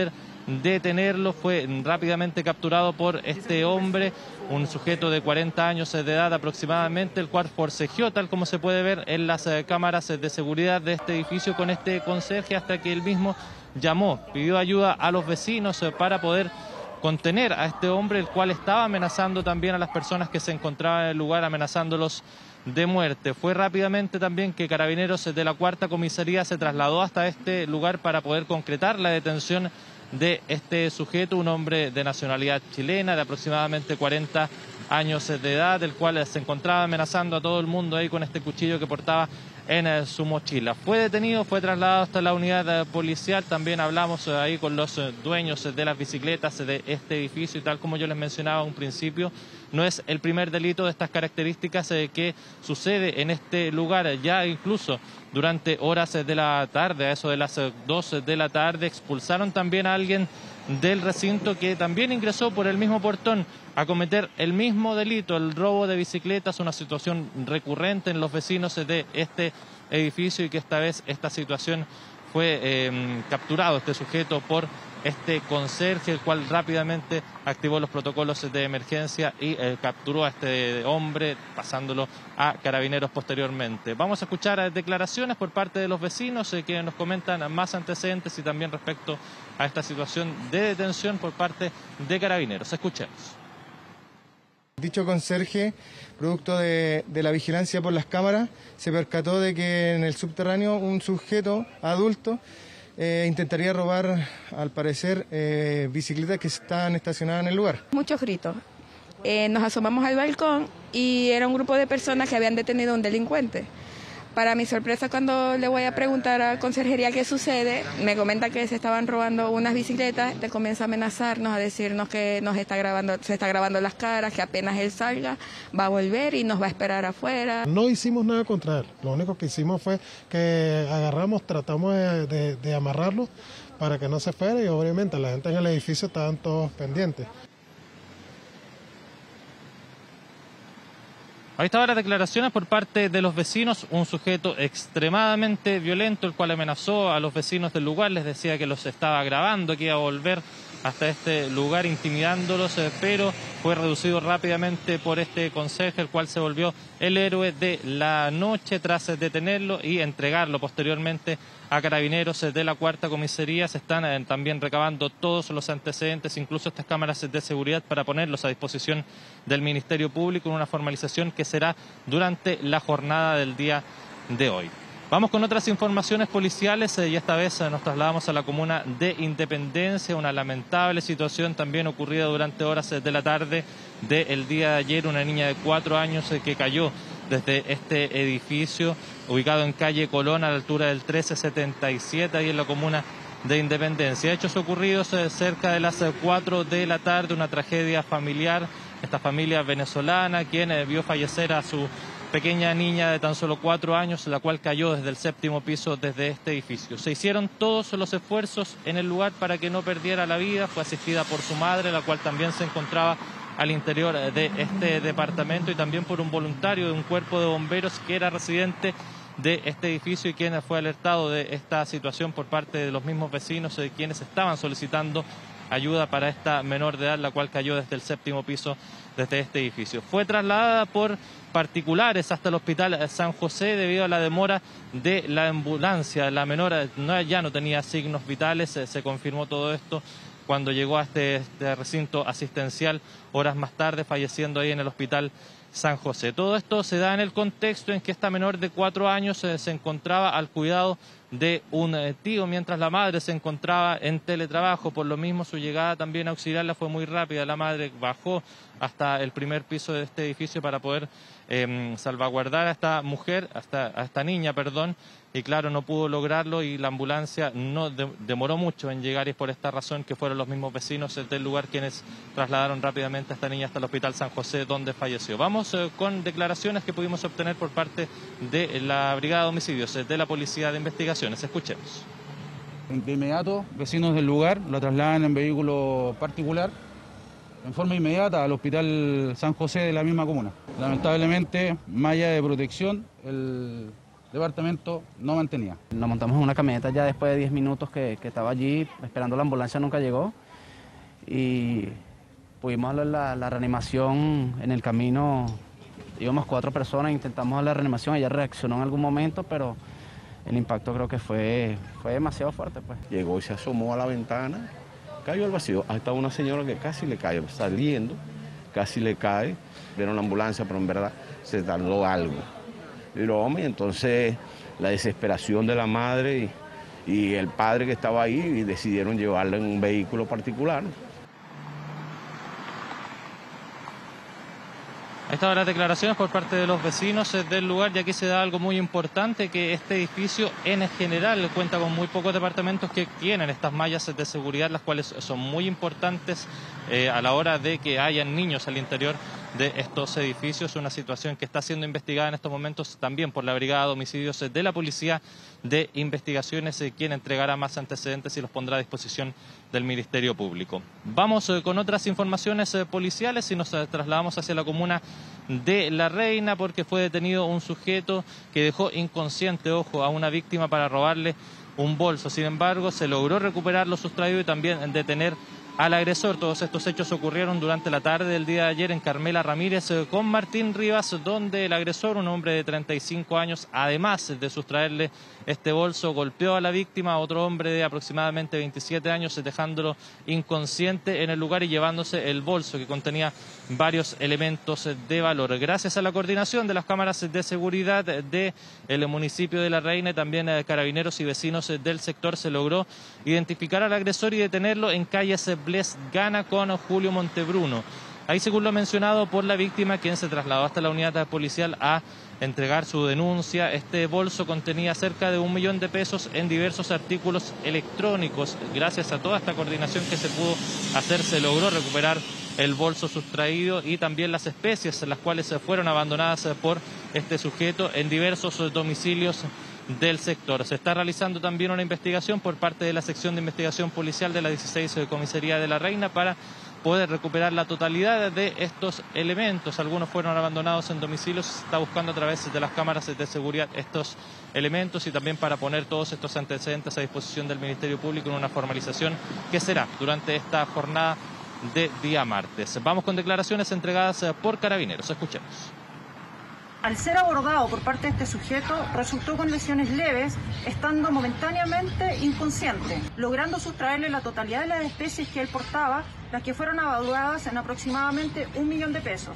detenerlo. Fue rápidamente capturado por este hombre, un sujeto de 40 años de edad aproximadamente, el cual forcejeó, tal como se puede ver en las cámaras de seguridad de este edificio, con este conserje, hasta que él mismo llamó, pidió ayuda a los vecinos para poder contener a este hombre, el cual estaba amenazando también a las personas que se encontraban en el lugar, amenazándolos de muerte. Fue rápidamente también que Carabineros de la Cuarta Comisaría se trasladó hasta este lugar para poder concretar la detención de este sujeto, un hombre de nacionalidad chilena de aproximadamente 40 años de edad, el cual se encontraba amenazando a todo el mundo ahí con este cuchillo que portaba en su mochila. Fue detenido, fue trasladado hasta la unidad policial. También hablamos ahí con los dueños de las bicicletas de este edificio, y tal como yo les mencionaba a un principio, no es el primer delito de estas características que sucede en este lugar. Ya incluso durante horas de la tarde, a eso de las 2 de la tarde, expulsaron también a alguien del recinto que también ingresó por el mismo portón a cometer el mismo delito, el robo de bicicletas, una situación recurrente en los vecinos de este edificio, y que esta vez esta situación fue capturado este sujeto por este conserje, el cual rápidamente activó los protocolos de emergencia y capturó a este hombre, pasándolo a Carabineros posteriormente. Vamos a escuchar declaraciones por parte de los vecinos que nos comentan más antecedentes y también respecto a esta situación de detención por parte de Carabineros. Escuchemos. Dicho conserje, producto de la vigilancia por las cámaras, se percató de que en el subterráneo un sujeto adulto intentaría robar, al parecer, bicicletas que están estacionadas en el lugar. Muchos gritos. Nos asomamos al balcón y era un grupo de personas que habían detenido a un delincuente. Para mi sorpresa, cuando le voy a preguntar a conserjería qué sucede, me comenta que se estaban robando unas bicicletas, le comienza a amenazarnos, a decirnos que se está grabando las caras, que apenas él salga va a volver y nos va a esperar afuera. No hicimos nada contra él, lo único que hicimos fue que tratamos de amarrarlo para que no se fuera, y obviamente la gente en el edificio estaban todos pendientes. Ahí estaban las declaraciones por parte de los vecinos, un sujeto extremadamente violento, el cual amenazó a los vecinos del lugar, les decía que los estaba grabando, que iba a volver hasta este lugar intimidándolos, pero fue reducido rápidamente por este conserje, el cual se volvió el héroe de la noche tras detenerlo y entregarlo posteriormente a Carabineros de la Cuarta Comisaría. Se están también recabando todos los antecedentes, incluso estas cámaras de seguridad, para ponerlos a disposición del Ministerio Público en una formalización que será durante la jornada del día de hoy. Vamos con otras informaciones policiales y esta vez nos trasladamos a la comuna de Independencia. Una lamentable situación también ocurrida durante horas de la tarde del día de ayer. Una niña de 4 años que cayó desde este edificio ubicado en calle Colón a la altura del 1377, ahí en la comuna de Independencia. Hechos ocurridos cerca de las 4 de la tarde, una tragedia familiar. Esta familia venezolana, quien vio fallecer a su pequeña niña de tan solo 4 años, la cual cayó desde el 7º piso desde este edificio. Se hicieron todos los esfuerzos en el lugar para que no perdiera la vida. Fue asistida por su madre, la cual también se encontraba al interior de este departamento, y también por un voluntario de un cuerpo de bomberos que era residente de este edificio y quien fue alertado de esta situación por parte de los mismos vecinos, de quienes estaban solicitando ayuda para esta menor de edad, la cual cayó desde el 7º piso desde este edificio. Fue trasladada por particulares hasta el hospital San José debido a la demora de la ambulancia. La menor ya no tenía signos vitales, se confirmó todo esto cuando llegó a este recinto asistencial horas más tarde, falleciendo ahí en el hospital San José. Todo esto se da en el contexto en que esta menor de 4 años se encontraba al cuidado de un tío, mientras la madre se encontraba en teletrabajo. Por lo mismo, su llegada también a auxiliarla fue muy rápida. La madre bajó hasta el primer piso de este edificio para poder salvaguardar a esta mujer, a esta niña, y claro, no pudo lograrlo, y la ambulancia no demoró mucho en llegar, y es por esta razón que fueron los mismos vecinos del lugar quienes trasladaron rápidamente a esta niña hasta el hospital San José, donde falleció. Vamos con declaraciones que pudimos obtener por parte de la Brigada de Homicidios de la Policía de Investigaciones. Escuchemos. De inmediato, vecinos del lugar lo trasladan en vehículo particular en forma inmediata al hospital San José de la misma comuna. Lamentablemente, malla de protección, el departamento no mantenía. Nos montamos en una camioneta ya después de 10 minutos que estaba allí esperando la ambulancia, nunca llegó. Y pudimos darle la reanimación en el camino. Íbamos 4 personas, intentamos dar la reanimación, ella reaccionó en algún momento, pero el impacto creo que fue demasiado fuerte, pues. Llegó y se asomó a la ventana, cayó al vacío. Hasta una señora que casi le cae, saliendo, casi le cae. Vieron la ambulancia, pero en verdad se tardó algo. Y entonces la desesperación de la madre y el padre que estaba ahí y decidieron llevarla en un vehículo particular. Ahí estaban las declaraciones por parte de los vecinos del lugar, y aquí se da algo muy importante, que este edificio en general cuenta con muy pocos departamentos que tienen estas mallas de seguridad, las cuales son muy importantes a la hora de que hayan niños al interior de estos edificios. Una situación que está siendo investigada en estos momentos también por la Brigada de Homicidios de la Policía de Investigaciones, quien entregará más antecedentes y los pondrá a disposición del Ministerio Público. Vamos con otras informaciones policiales y nos trasladamos hacia la comuna de La Reina, porque fue detenido un sujeto que dejó inconsciente, ojo, a una víctima para robarle un bolso. Sin embargo, se logró recuperar lo sustraído y también detener al agresor. Todos estos hechos ocurrieron durante la tarde del día de ayer en Carmela Ramírez con Martín Rivas, donde el agresor, un hombre de 35 años, además de sustraerle este bolso, golpeó a la víctima, a otro hombre de aproximadamente 27 años, dejándolo inconsciente en el lugar y llevándose el bolso que contenía varios elementos de valor. Gracias a la coordinación de las cámaras de seguridad del municipio de La Reina y también carabineros y vecinos del sector, se logró identificar al agresor y detenerlo en calles Bles Gana con Julio Montebruno. Ahí, según lo mencionado por la víctima, quien se trasladó hasta la unidad policial a entregar su denuncia, este bolso contenía cerca de 1 millón de pesos en diversos artículos electrónicos. Gracias a toda esta coordinación que se pudo hacer, se logró recuperar el bolso sustraído y también las especies, las cuales fueron abandonadas por este sujeto en diversos domicilios del sector. Se está realizando también una investigación por parte de la sección de investigación policial de la 16 Comisaría de La Reina para poder recuperar la totalidad de estos elementos. Algunos fueron abandonados en domicilios, se está buscando a través de las cámaras de seguridad estos elementos y también para poner todos estos antecedentes a disposición del Ministerio Público en una formalización que será durante esta jornada de día martes. Vamos con declaraciones entregadas por carabineros. Escuchemos. Al ser abordado por parte de este sujeto, resultó con lesiones leves, estando momentáneamente inconsciente, logrando sustraerle la totalidad de las especies que él portaba, las que fueron evaluadas en aproximadamente 1 millón de pesos.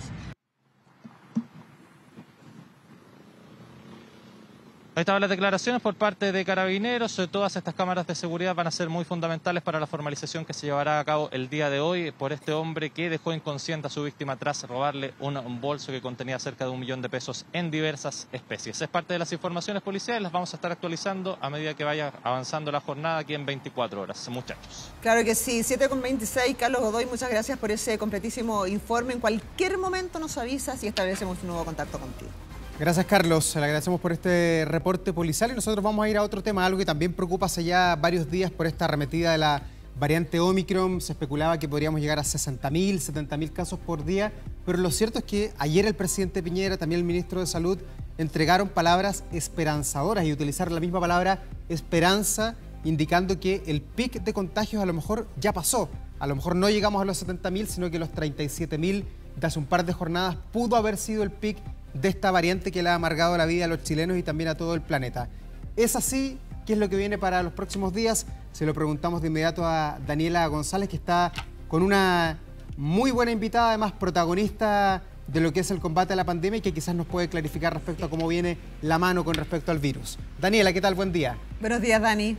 Ahí estaban las declaraciones por parte de carabineros. Todas estas cámaras de seguridad van a ser muy fundamentales para la formalización que se llevará a cabo el día de hoy por este hombre que dejó inconsciente a su víctima tras robarle un bolso que contenía cerca de 1 millón de pesos en diversas especies. Es parte de las informaciones policiales, las vamos a estar actualizando a medida que vaya avanzando la jornada aquí en 24 horas. Muchachos. Claro que sí, 7:26. Carlos Godoy, muchas gracias por ese completísimo informe. En cualquier momento nos avisas y establecemos un nuevo contacto contigo. Gracias, Carlos. Le agradecemos por este reporte policial y nosotros vamos a ir a otro tema, algo que también preocupa hace ya varios días por esta arremetida de la variante Omicron. Se especulaba que podríamos llegar a 60.000, 70.000 casos por día, pero lo cierto es que ayer el presidente Piñera, también el ministro de Salud, entregaron palabras esperanzadoras y utilizaron la misma palabra esperanza, indicando que el pic de contagios a lo mejor ya pasó. A lo mejor no llegamos a los 70.000, sino que los 37.000 de hace un par de jornadas pudo haber sido el pic de esta variante que le ha amargado la vida a los chilenos y también a todo el planeta. ¿Es así? ¿Qué es lo que viene para los próximos días? Se lo preguntamos de inmediato a Daniela González, que está con una muy buena invitada, además protagonista de lo que es el combate a la pandemia y que quizás nos puede clarificar respecto a cómo viene la mano con respecto al virus. Daniela, ¿qué tal? Buen día. Buenos días, Dani.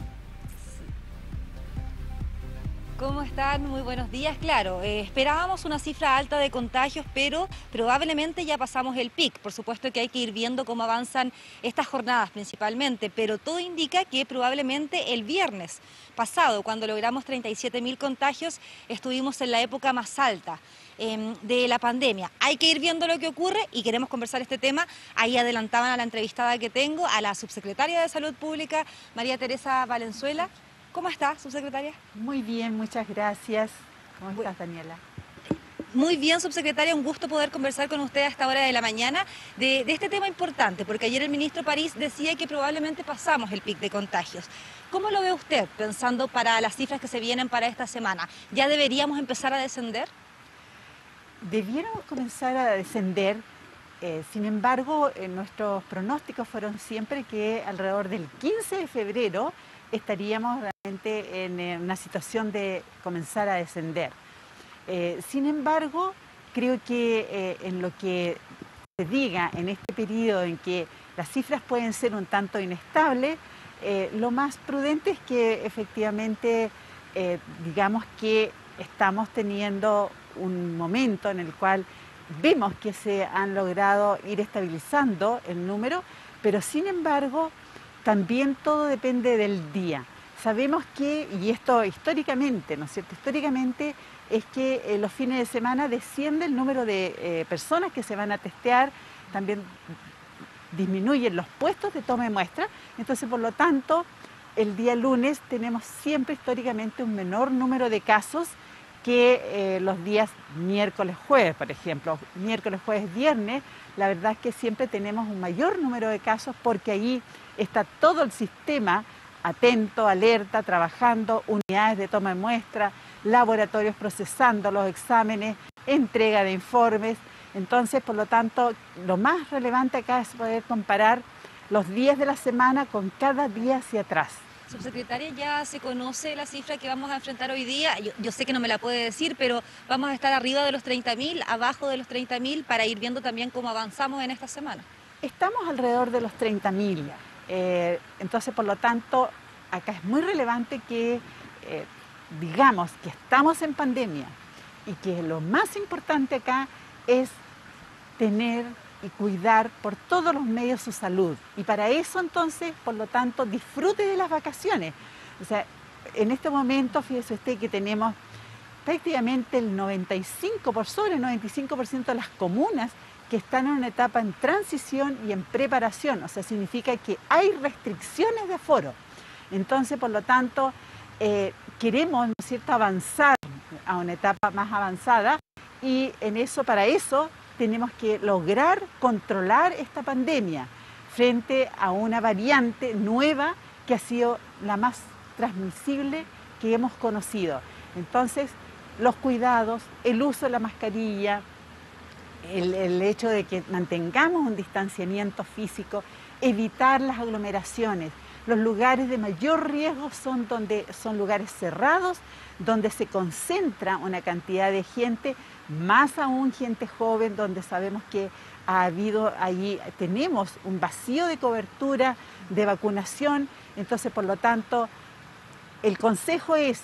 ¿Cómo están? Muy buenos días. Claro, esperábamos una cifra alta de contagios, pero probablemente ya pasamos el pic. Por supuesto que hay que ir viendo cómo avanzan estas jornadas principalmente, pero todo indica que probablemente el viernes pasado, cuando logramos 37.000 contagios, estuvimos en la época más alta de la pandemia. Hay que ir viendo lo que ocurre y queremos conversar este tema. Ahí adelantaban a la entrevistada que tengo, a la subsecretaria de Salud Pública, María Teresa Valenzuela. ¿Cómo está, subsecretaria? Muy bien, muchas gracias. ¿Cómo estás, Daniela? Muy bien, subsecretaria, un gusto poder conversar con usted a esta hora de la mañana de este tema importante, porque ayer el ministro París decía que probablemente pasamos el pic de contagios. ¿Cómo lo ve usted, pensando para las cifras que se vienen para esta semana? ¿Ya deberíamos empezar a descender? Debiéramos comenzar a descender, sin embargo, nuestros pronósticos fueron siempre que alrededor del 15 de febrero estaríamos realmente en una situación de comenzar a descender. Sin embargo, creo que en lo que se diga en este periodo en que las cifras pueden ser un tanto inestables, lo más prudente es que efectivamente digamos que estamos teniendo un momento en el cual vemos que se han logrado ir estabilizando el número, pero sin embargo también todo depende del día. Sabemos que, y esto históricamente, ¿no es cierto? Históricamente es que los fines de semana desciende el número de personas que se van a testear, también disminuyen los puestos de toma de muestra, entonces por lo tanto el día lunes tenemos siempre históricamente un menor número de casos que los días miércoles, jueves, por ejemplo. Miércoles, jueves, viernes, la verdad es que siempre tenemos un mayor número de casos porque ahí está todo el sistema atento, alerta, trabajando, unidades de toma de muestra, laboratorios procesando los exámenes, entrega de informes. Entonces, por lo tanto, lo más relevante acá es poder comparar los días de la semana con cada día hacia atrás. Subsecretaria, ya se conoce la cifra que vamos a enfrentar hoy día. Yo sé que no me la puede decir, pero vamos a estar arriba de los 30.000, abajo de los 30.000, para ir viendo también cómo avanzamos en esta semana. Estamos alrededor de los 30.000. Entonces, por lo tanto, acá es muy relevante que digamos que estamos en pandemia y que lo más importante acá es tener y cuidar por todos los medios su salud. Y para eso, entonces, por lo tanto, disfrute de las vacaciones. O sea, en este momento, fíjese usted que tenemos prácticamente el 95% de las comunas que están en una etapa en transición y en preparación. O sea, significa que hay restricciones de aforo. Entonces, por lo tanto, queremos, ¿no es cierto?, avanzar a una etapa más avanzada y para eso, tenemos que lograr controlar esta pandemia frente a una variante nueva que ha sido la más transmisible que hemos conocido. Entonces, los cuidados, el uso de la mascarilla, el hecho de que mantengamos un distanciamiento físico, evitar las aglomeraciones. Los lugares de mayor riesgo son lugares cerrados, donde se concentra una cantidad de gente, más aún gente joven, donde sabemos que tenemos un vacío de cobertura, de vacunación. Entonces, por lo tanto, el consejo es,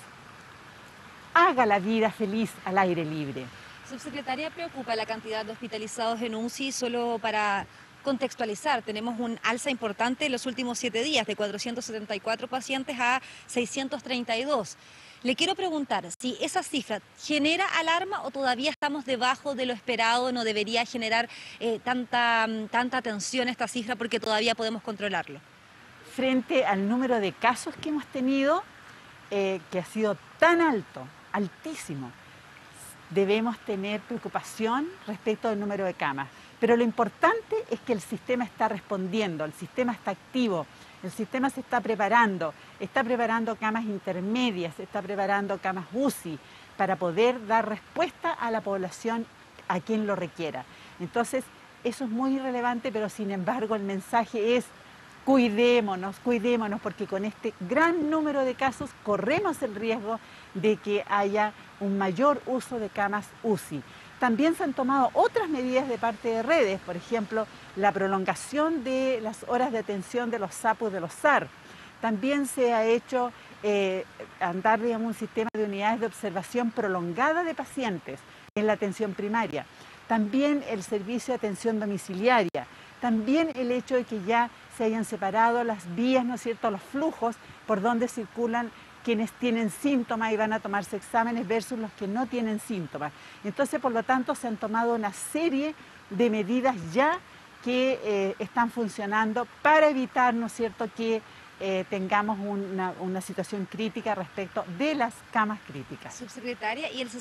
haga la vida feliz al aire libre. Subsecretaria, ¿preocupa la cantidad de hospitalizados en UCI? Solo para contextualizar, tenemos un alza importante en los últimos 7 días, de 474 pacientes a 632. Le quiero preguntar si esa cifra genera alarma o todavía estamos debajo de lo esperado, no debería generar tanta atención esta cifra porque todavía podemos controlarlo. Frente al número de casos que hemos tenido, que ha sido tan alto, altísimo, debemos tener preocupación respecto del número de camas. Pero lo importante es que el sistema está respondiendo, el sistema está activo, el sistema se está preparando camas intermedias, está preparando camas UCI para poder dar respuesta a la población, a quien lo requiera. Entonces, eso es muy relevante, pero sin embargo el mensaje es cuidémonos, porque con este gran número de casos corremos el riesgo de que haya un mayor uso de camas UCI. También se han tomado otras medidas de parte de redes, por ejemplo, la prolongación de las horas de atención de los SAPU, de los SAR. También se ha hecho andar, digamos, un sistema de unidades de observación prolongada de pacientes en la atención primaria. También el servicio de atención domiciliaria. También el hecho de que ya se hayan separado las vías, ¿no es cierto?, los flujos por donde circulan quienes tienen síntomas y van a tomarse exámenes versus los que no tienen síntomas. Entonces, por lo tanto, se han tomado una serie de medidas ya que están funcionando para evitar, ¿no es cierto?, que tengamos una situación crítica respecto de las camas críticas. Subsecretaria, y el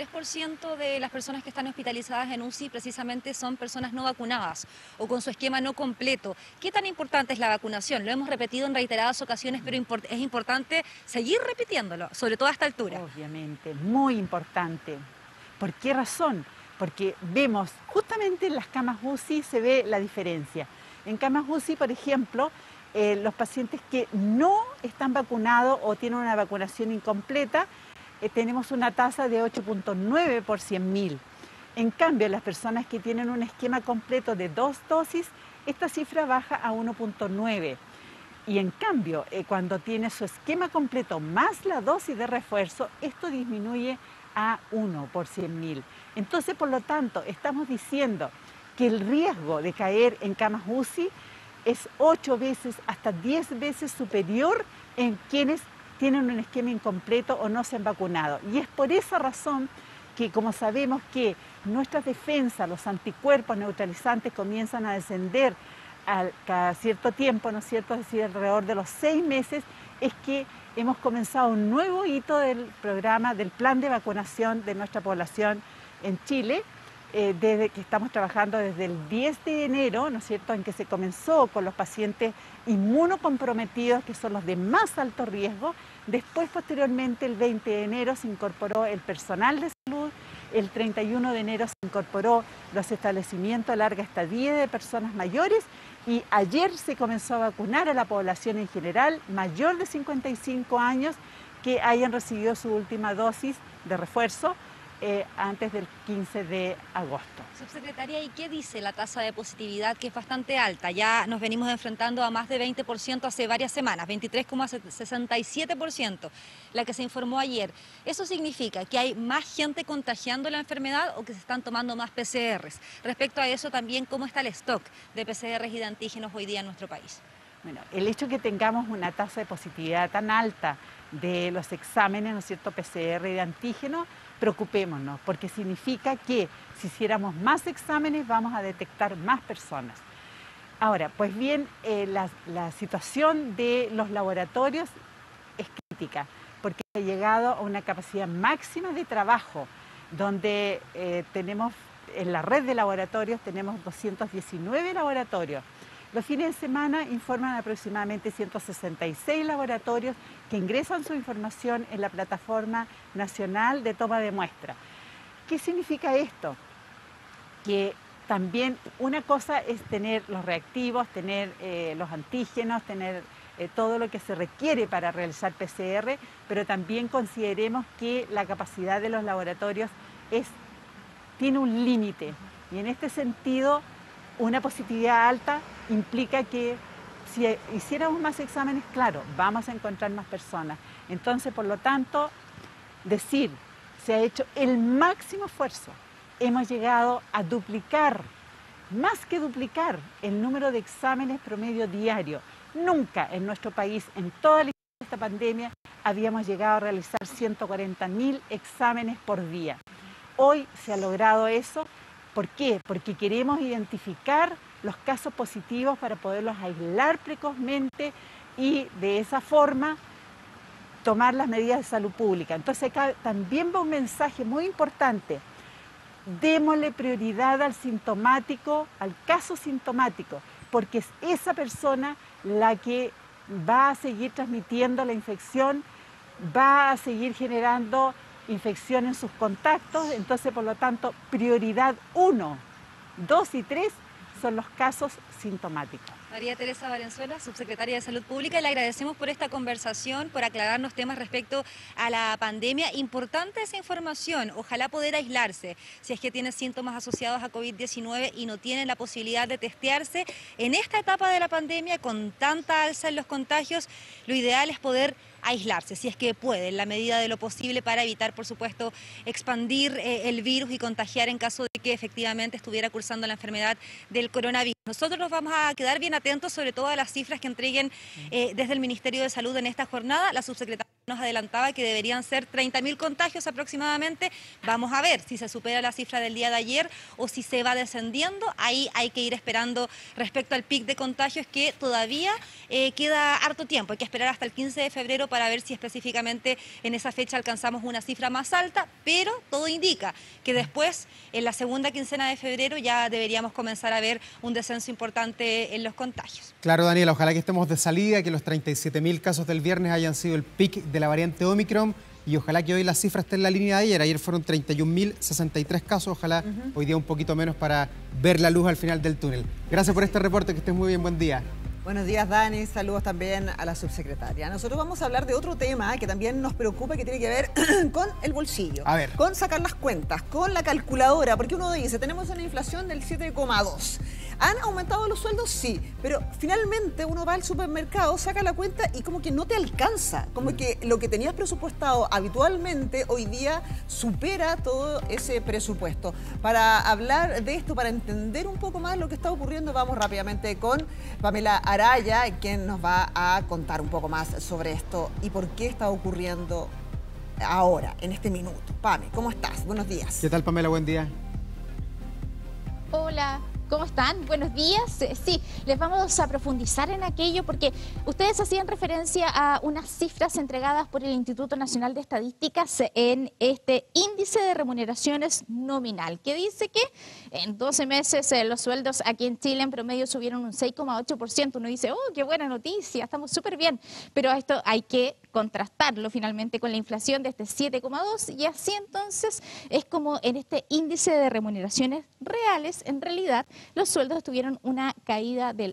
63% de las personas que están hospitalizadas en UCI precisamente son personas no vacunadas o con su esquema no completo. ¿Qué tan importante es la vacunación? Lo hemos repetido en reiteradas ocasiones, pero es importante seguir repitiéndolo, sobre todo a esta altura. Obviamente, muy importante. ¿Por qué razón? Porque vemos, justamente en las camas UCI se ve la diferencia. En camas UCI, por ejemplo, los pacientes que no están vacunados o tienen una vacunación incompleta, tenemos una tasa de 8.9 por 100.000. En cambio, las personas que tienen un esquema completo de 2 dosis, esta cifra baja a 1.9. Y en cambio, cuando tiene su esquema completo más la dosis de refuerzo, esto disminuye a 1 por 100.000. Entonces, por lo tanto, estamos diciendo que el riesgo de caer en camas UCI es 8 veces hasta 10 veces superior en quienes tienen un esquema incompleto o no se han vacunado. Y es por esa razón que, como sabemos que nuestras defensas, los anticuerpos neutralizantes comienzan a descender cada cierto tiempo, ¿no es cierto?, es decir, alrededor de los 6 meses, es que hemos comenzado un nuevo hito del programa, del plan de vacunación de nuestra población en Chile, desde que estamos trabajando desde el 10 de enero, ¿no es cierto?, en que se comenzó con los pacientes inmunocomprometidos, que son los de más alto riesgo. Después, posteriormente, el 20 de enero se incorporó el personal de salud, el 31 de enero se incorporó los establecimientos de larga estadía de personas mayores y ayer se comenzó a vacunar a la población en general mayor de 55 años que hayan recibido su última dosis de refuerzo antes del 15 de agosto. Subsecretaria, ¿y qué dice la tasa de positividad, que es bastante alta? Ya nos venimos enfrentando a más de 20% hace varias semanas, 23,67%, la que se informó ayer. ¿Eso significa que hay más gente contagiando la enfermedad o que se están tomando más PCRs? Respecto a eso también, ¿cómo está el stock de PCRs y de antígenos hoy día en nuestro país? Bueno, el hecho de que tengamos una tasa de positividad tan alta de los exámenes, ¿no es cierto?, PCR y de antígenos, preocupémonos, porque significa que si hiciéramos más exámenes vamos a detectar más personas. Ahora, pues bien, la situación de los laboratorios es crítica, porque ha llegado a una capacidad máxima de trabajo, donde tenemos en la red de laboratorios, tenemos 219 laboratorios. Los fines de semana informan aproximadamente 166 laboratorios que ingresan su información en la plataforma nacional de toma de muestra. ¿Qué significa esto? Que también una cosa es tener los reactivos, tener los antígenos, tener todo lo que se requiere para realizar PCR, pero también consideremos que la capacidad de los laboratorios tiene un límite. Y en este sentido, una positividad alta implica que si hiciéramos más exámenes, claro, vamos a encontrar más personas. Entonces, por lo tanto, decir, se ha hecho el máximo esfuerzo. Hemos llegado a duplicar, más que duplicar, el número de exámenes promedio diario. Nunca en nuestro país, en toda la historia de esta pandemia, habíamos llegado a realizar 140.000 exámenes por día. Hoy se ha logrado eso. ¿Por qué? Porque queremos identificar los casos positivos para poderlos aislar precozmente y de esa forma tomar las medidas de salud pública. Entonces acá también va un mensaje muy importante. Démosle prioridad al sintomático, al caso sintomático, porque es esa persona la que va a seguir transmitiendo la infección, va a seguir generando infección en sus contactos. Entonces, por lo tanto, prioridad 1, 2 y 3 son los casos sintomáticos. María Teresa Valenzuela, subsecretaria de Salud Pública, le agradecemos por esta conversación, por aclararnos temas respecto a la pandemia. Importante esa información, ojalá poder aislarse si es que tiene síntomas asociados a COVID-19 y no tiene la posibilidad de testearse. En esta etapa de la pandemia, con tanta alza en los contagios, lo ideal es poder aislarse, si es que puede, en la medida de lo posible, para evitar, por supuesto, expandir el virus y contagiar en caso de que efectivamente estuviera cursando la enfermedad del coronavirus. Nosotros nos vamos a quedar bien atentos, sobre todo a las cifras que entreguen desde el Ministerio de Salud en esta jornada. La subsecretaria nos adelantaba que deberían ser 30.000 contagios aproximadamente. Vamos a ver si se supera la cifra del día de ayer o si se va descendiendo. Ahí hay que ir esperando respecto al pic de contagios, que todavía queda harto tiempo. Hay que esperar hasta el 15 de febrero para ver si específicamente en esa fecha alcanzamos una cifra más alta, pero todo indica que después, en la segunda quincena de febrero, ya deberíamos comenzar a ver un descenso importante en los contagios. Claro, Daniela, ojalá que estemos de salida, que los 37.000 casos del viernes hayan sido el pic de la variante Omicron, y ojalá que hoy la cifra esté en la línea de ayer. Ayer fueron 31.063 casos, ojalá hoy día un poquito menos para ver la luz al final del túnel. Gracias por este reporte, que estés muy bien, buen día. Buenos días, Dani. Saludos también a la subsecretaria. Nosotros vamos a hablar de otro tema que también nos preocupa, que tiene que ver con el bolsillo. A ver. Con sacar las cuentas, con la calculadora, porque uno dice, tenemos una inflación del 7,2. ¿Han aumentado los sueldos? Sí, pero finalmente uno va al supermercado, saca la cuenta y como que no te alcanza. Como que lo que tenías presupuestado habitualmente hoy día supera todo ese presupuesto. Para hablar de esto, para entender un poco más lo que está ocurriendo, vamos rápidamente con Pamela Araya, quien nos va a contar un poco más sobre esto y por qué está ocurriendo ahora, en este minuto. Pame, ¿cómo estás? Buenos días. ¿Qué tal, Pamela? Buen día. Hola, ¿cómo están? Buenos días. Sí, les vamos a profundizar en aquello porque ustedes hacían referencia a unas cifras entregadas por el Instituto Nacional de Estadísticas en este índice de remuneraciones nominal, que dice que en 12 meses los sueldos aquí en Chile en promedio subieron un 6,8%. Uno dice, oh, qué buena noticia, estamos súper bien, pero esto hay que contrastarlo finalmente con la inflación de este 7,2%, y así entonces es como en este índice de remuneraciones reales, en realidad, los sueldos tuvieron una caída del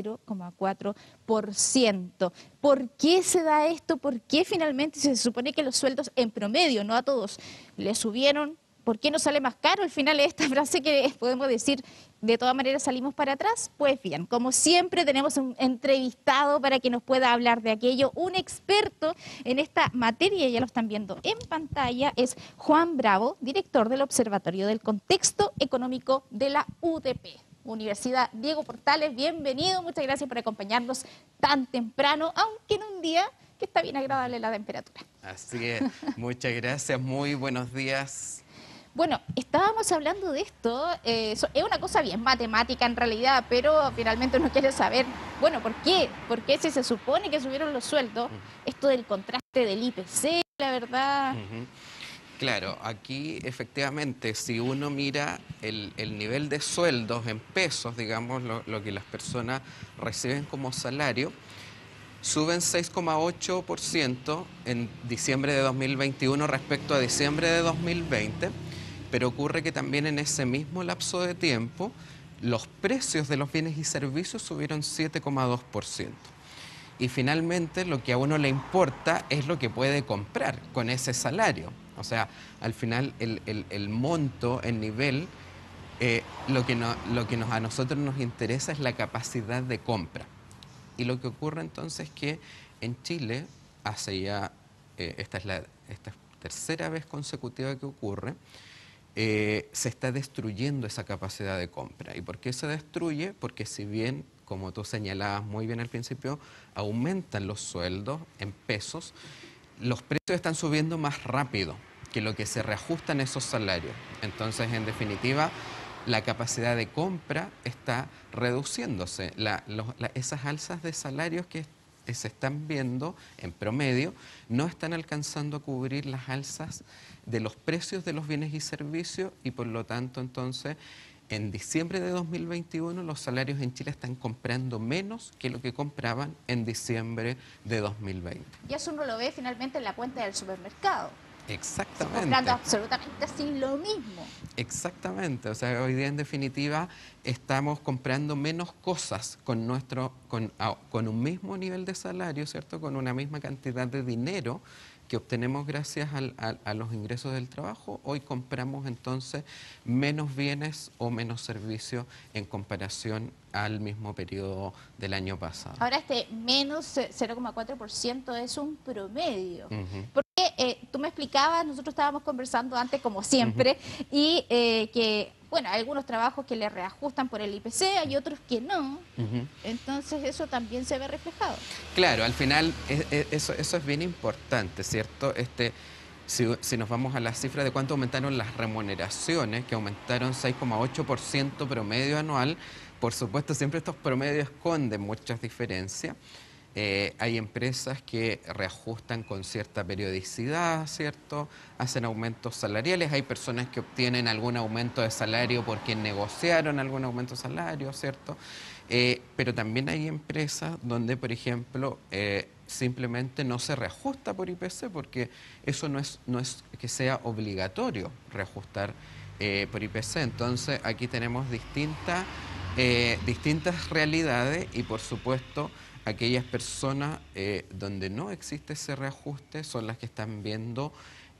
0,4%. ¿Por qué se da esto? ¿Por qué finalmente se supone que los sueldos en promedio, no a todos, le subieron? ¿Por qué no sale más caro? Al final esta frase que podemos decir, de todas maneras salimos para atrás. Pues bien, como siempre tenemos un entrevistado para que nos pueda hablar de aquello, un experto en esta materia, ya lo están viendo en pantalla, es Juan Bravo, director del Observatorio del Contexto Económico de la UDP. Universidad Diego Portales, bienvenido, muchas gracias por acompañarnos tan temprano, aunque en un día que está bien agradable la temperatura. Así es, muchas gracias, muy buenos días. Bueno, estábamos hablando de esto, es una cosa bien matemática en realidad, pero finalmente uno quiere saber, bueno, ¿por qué? ¿Por qué si se supone que subieron los sueldos? Esto del contraste del IPC, la verdad. Claro, aquí efectivamente, si uno mira el nivel de sueldos en pesos, digamos, lo que las personas reciben como salario, suben 6,8% en diciembre de 2021 respecto a diciembre de 2020, pero ocurre que también en ese mismo lapso de tiempo los precios de los bienes y servicios subieron 7,2%. Y finalmente lo que a uno le importa es lo que puede comprar con ese salario. O sea, al final el monto, el nivel, lo que a nosotros nos interesa es la capacidad de compra. Y lo que ocurre entonces es que en Chile, hace ya, esta es tercera vez consecutiva que ocurre, se está destruyendo esa capacidad de compra. ¿Y por qué se destruye? Porque si bien, como tú señalabas muy bien al principio, aumentan los sueldos en pesos, los precios están subiendo más rápido que lo que se reajustan esos salarios. Entonces, en definitiva, la capacidad de compra está reduciéndose. Esas alzas de salarios que se están viendo en promedio no están alcanzando a cubrir las alzas de los precios de los bienes y servicios, y por lo tanto entonces en diciembre de 2021 los salarios en Chile están comprando menos que lo que compraban en diciembre de 2020. Y eso uno lo ve finalmente en la cuenta del supermercado. Exactamente. Comprando absolutamente así lo mismo. Exactamente, o sea, hoy día en definitiva estamos comprando menos cosas con un mismo nivel de salario, ¿cierto? Con una misma cantidad de dinero que obtenemos gracias a los ingresos del trabajo. Hoy compramos entonces menos bienes o menos servicios en comparación al mismo periodo del año pasado. Ahora este menos 0,4% es un promedio. Porque tú me explicabas, nosotros estábamos conversando antes como siempre, y que bueno, hay algunos trabajos que le reajustan por el IPC, hay otros que no. Entonces eso también se ve reflejado. Claro, al final eso es bien importante, ¿cierto? Si nos vamos a la cifra de cuánto aumentaron las remuneraciones, que aumentaron 6,8% promedio anual, por supuesto siempre estos promedios esconden muchas diferencias. Hay empresas que reajustan con cierta periodicidad, ¿cierto? Hacen aumentos salariales, hay personas que obtienen algún aumento de salario porque negociaron algún aumento de salario, ¿cierto? Pero también hay empresas donde, por ejemplo, simplemente no se reajusta por IPC porque eso no es que sea obligatorio reajustar por IPC. Entonces aquí tenemos distintas realidades y, por supuesto, aquellas personas donde no existe ese reajuste son las que están viendo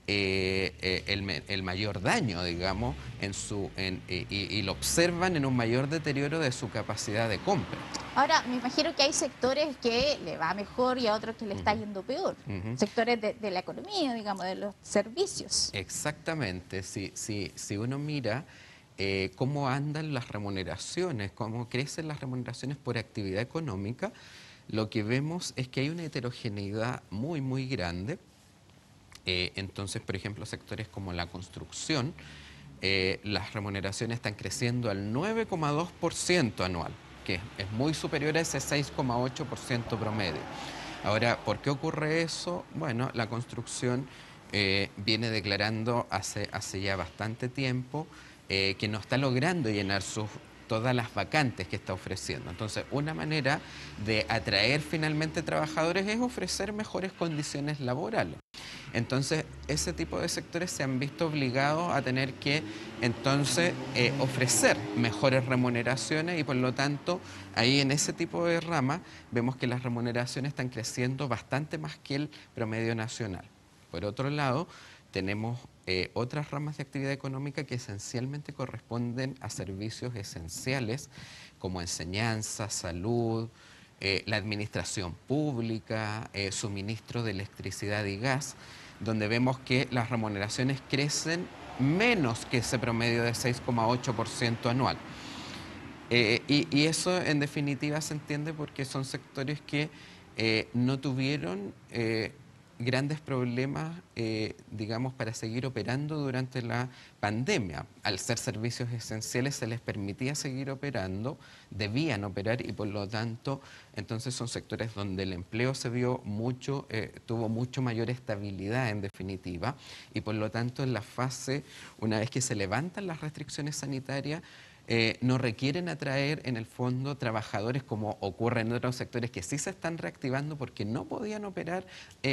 el mayor daño, digamos, y lo observan en un mayor deterioro de su capacidad de compra. Ahora, me imagino que hay sectores que le va mejor y a otros que le está yendo peor. Sectores de la economía, digamos, de los servicios. Exactamente. Si uno mira cómo andan las remuneraciones, cómo crecen las remuneraciones por actividad económica, lo que vemos es que hay una heterogeneidad muy, muy grande. Entonces, por ejemplo, sectores como la construcción, las remuneraciones están creciendo al 9,2% anual, que es muy superior a ese 6,8% promedio. Ahora, ¿por qué ocurre eso? Bueno, la construcción viene declarando hace ya bastante tiempo que no está logrando llenar todas las vacantes que está ofreciendo. Entonces, una manera de atraer finalmente trabajadores es ofrecer mejores condiciones laborales. Entonces, ese tipo de sectores se han visto obligados a tener que, entonces, ofrecer mejores remuneraciones y, por lo tanto, ahí en ese tipo de ramas vemos que las remuneraciones están creciendo bastante más que el promedio nacional. Por otro lado, tenemos otras ramas de actividad económica que esencialmente corresponden a servicios esenciales como enseñanza, salud, la administración pública, suministro de electricidad y gas, donde vemos que las remuneraciones crecen menos que ese promedio de 6,8% anual. Y eso en definitiva se entiende porque son sectores que no tuvieron grandes problemas, digamos, para seguir operando durante la pandemia. Al ser servicios esenciales se les permitía seguir operando, debían operar y por lo tanto, entonces son sectores donde el empleo se vio mucho, tuvo mucho mayor estabilidad en definitiva y por lo tanto en la fase, una vez que se levantan las restricciones sanitarias, no requieren atraer en el fondo trabajadores como ocurre en otros sectores que sí se están reactivando porque no podían operar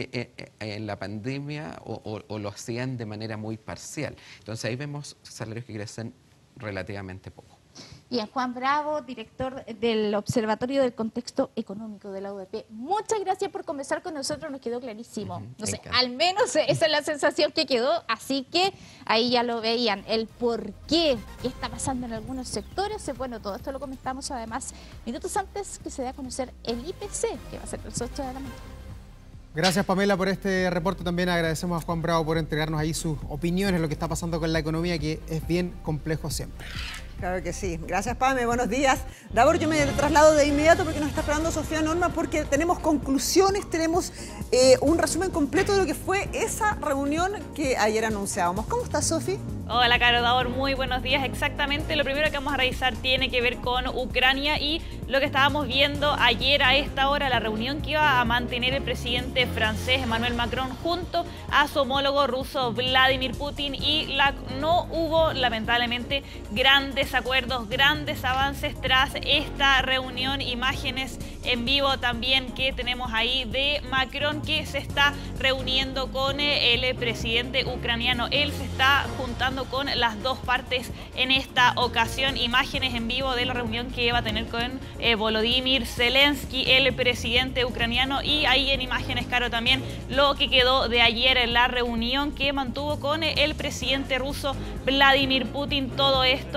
en la pandemia o lo hacían de manera muy parcial. Entonces ahí vemos salarios que crecen relativamente poco. Bien, Juan Bravo, director del Observatorio del Contexto Económico de la UDP. Muchas gracias por conversar con nosotros, nos quedó clarísimo. No sé, al menos esa es la sensación que quedó, así que ahí ya lo veían, el por qué está pasando en algunos sectores. Bueno, todo esto lo comentamos además minutos antes que se dé a conocer el IPC, que va a ser el 8 de la mañana. Gracias, Pamela, por este reporte. También agradecemos a Juan Bravo por entregarnos ahí sus opiniones, lo que está pasando con la economía, que es bien complejo siempre. Claro que sí. Gracias, Pame. Buenos días. Davor, yo me traslado de inmediato porque nos está esperando Sofía Norma porque tenemos conclusiones, tenemos un resumen completo de lo que fue esa reunión que ayer anunciábamos. ¿Cómo estás, Sofi? Hola, Caro, Davor. Muy buenos días. Exactamente, lo primero que vamos a revisar tiene que ver con Ucrania y lo que estábamos viendo ayer a esta hora, la reunión que iba a mantener el presidente francés Emmanuel Macron junto a su homólogo ruso Vladimir Putin y no hubo, lamentablemente, grandes acuerdos, grandes avances tras esta reunión. Imágenes en vivo también que tenemos ahí de Macron que se está reuniendo con el presidente ucraniano. Él se está juntando con las dos partes en esta ocasión. Imágenes en vivo de la reunión que iba a tener con Volodymyr Zelensky, el presidente ucraniano, y ahí en imágenes, Caro, también lo que quedó de ayer en la reunión que mantuvo con el presidente ruso Vladimir Putin. Todo esto frente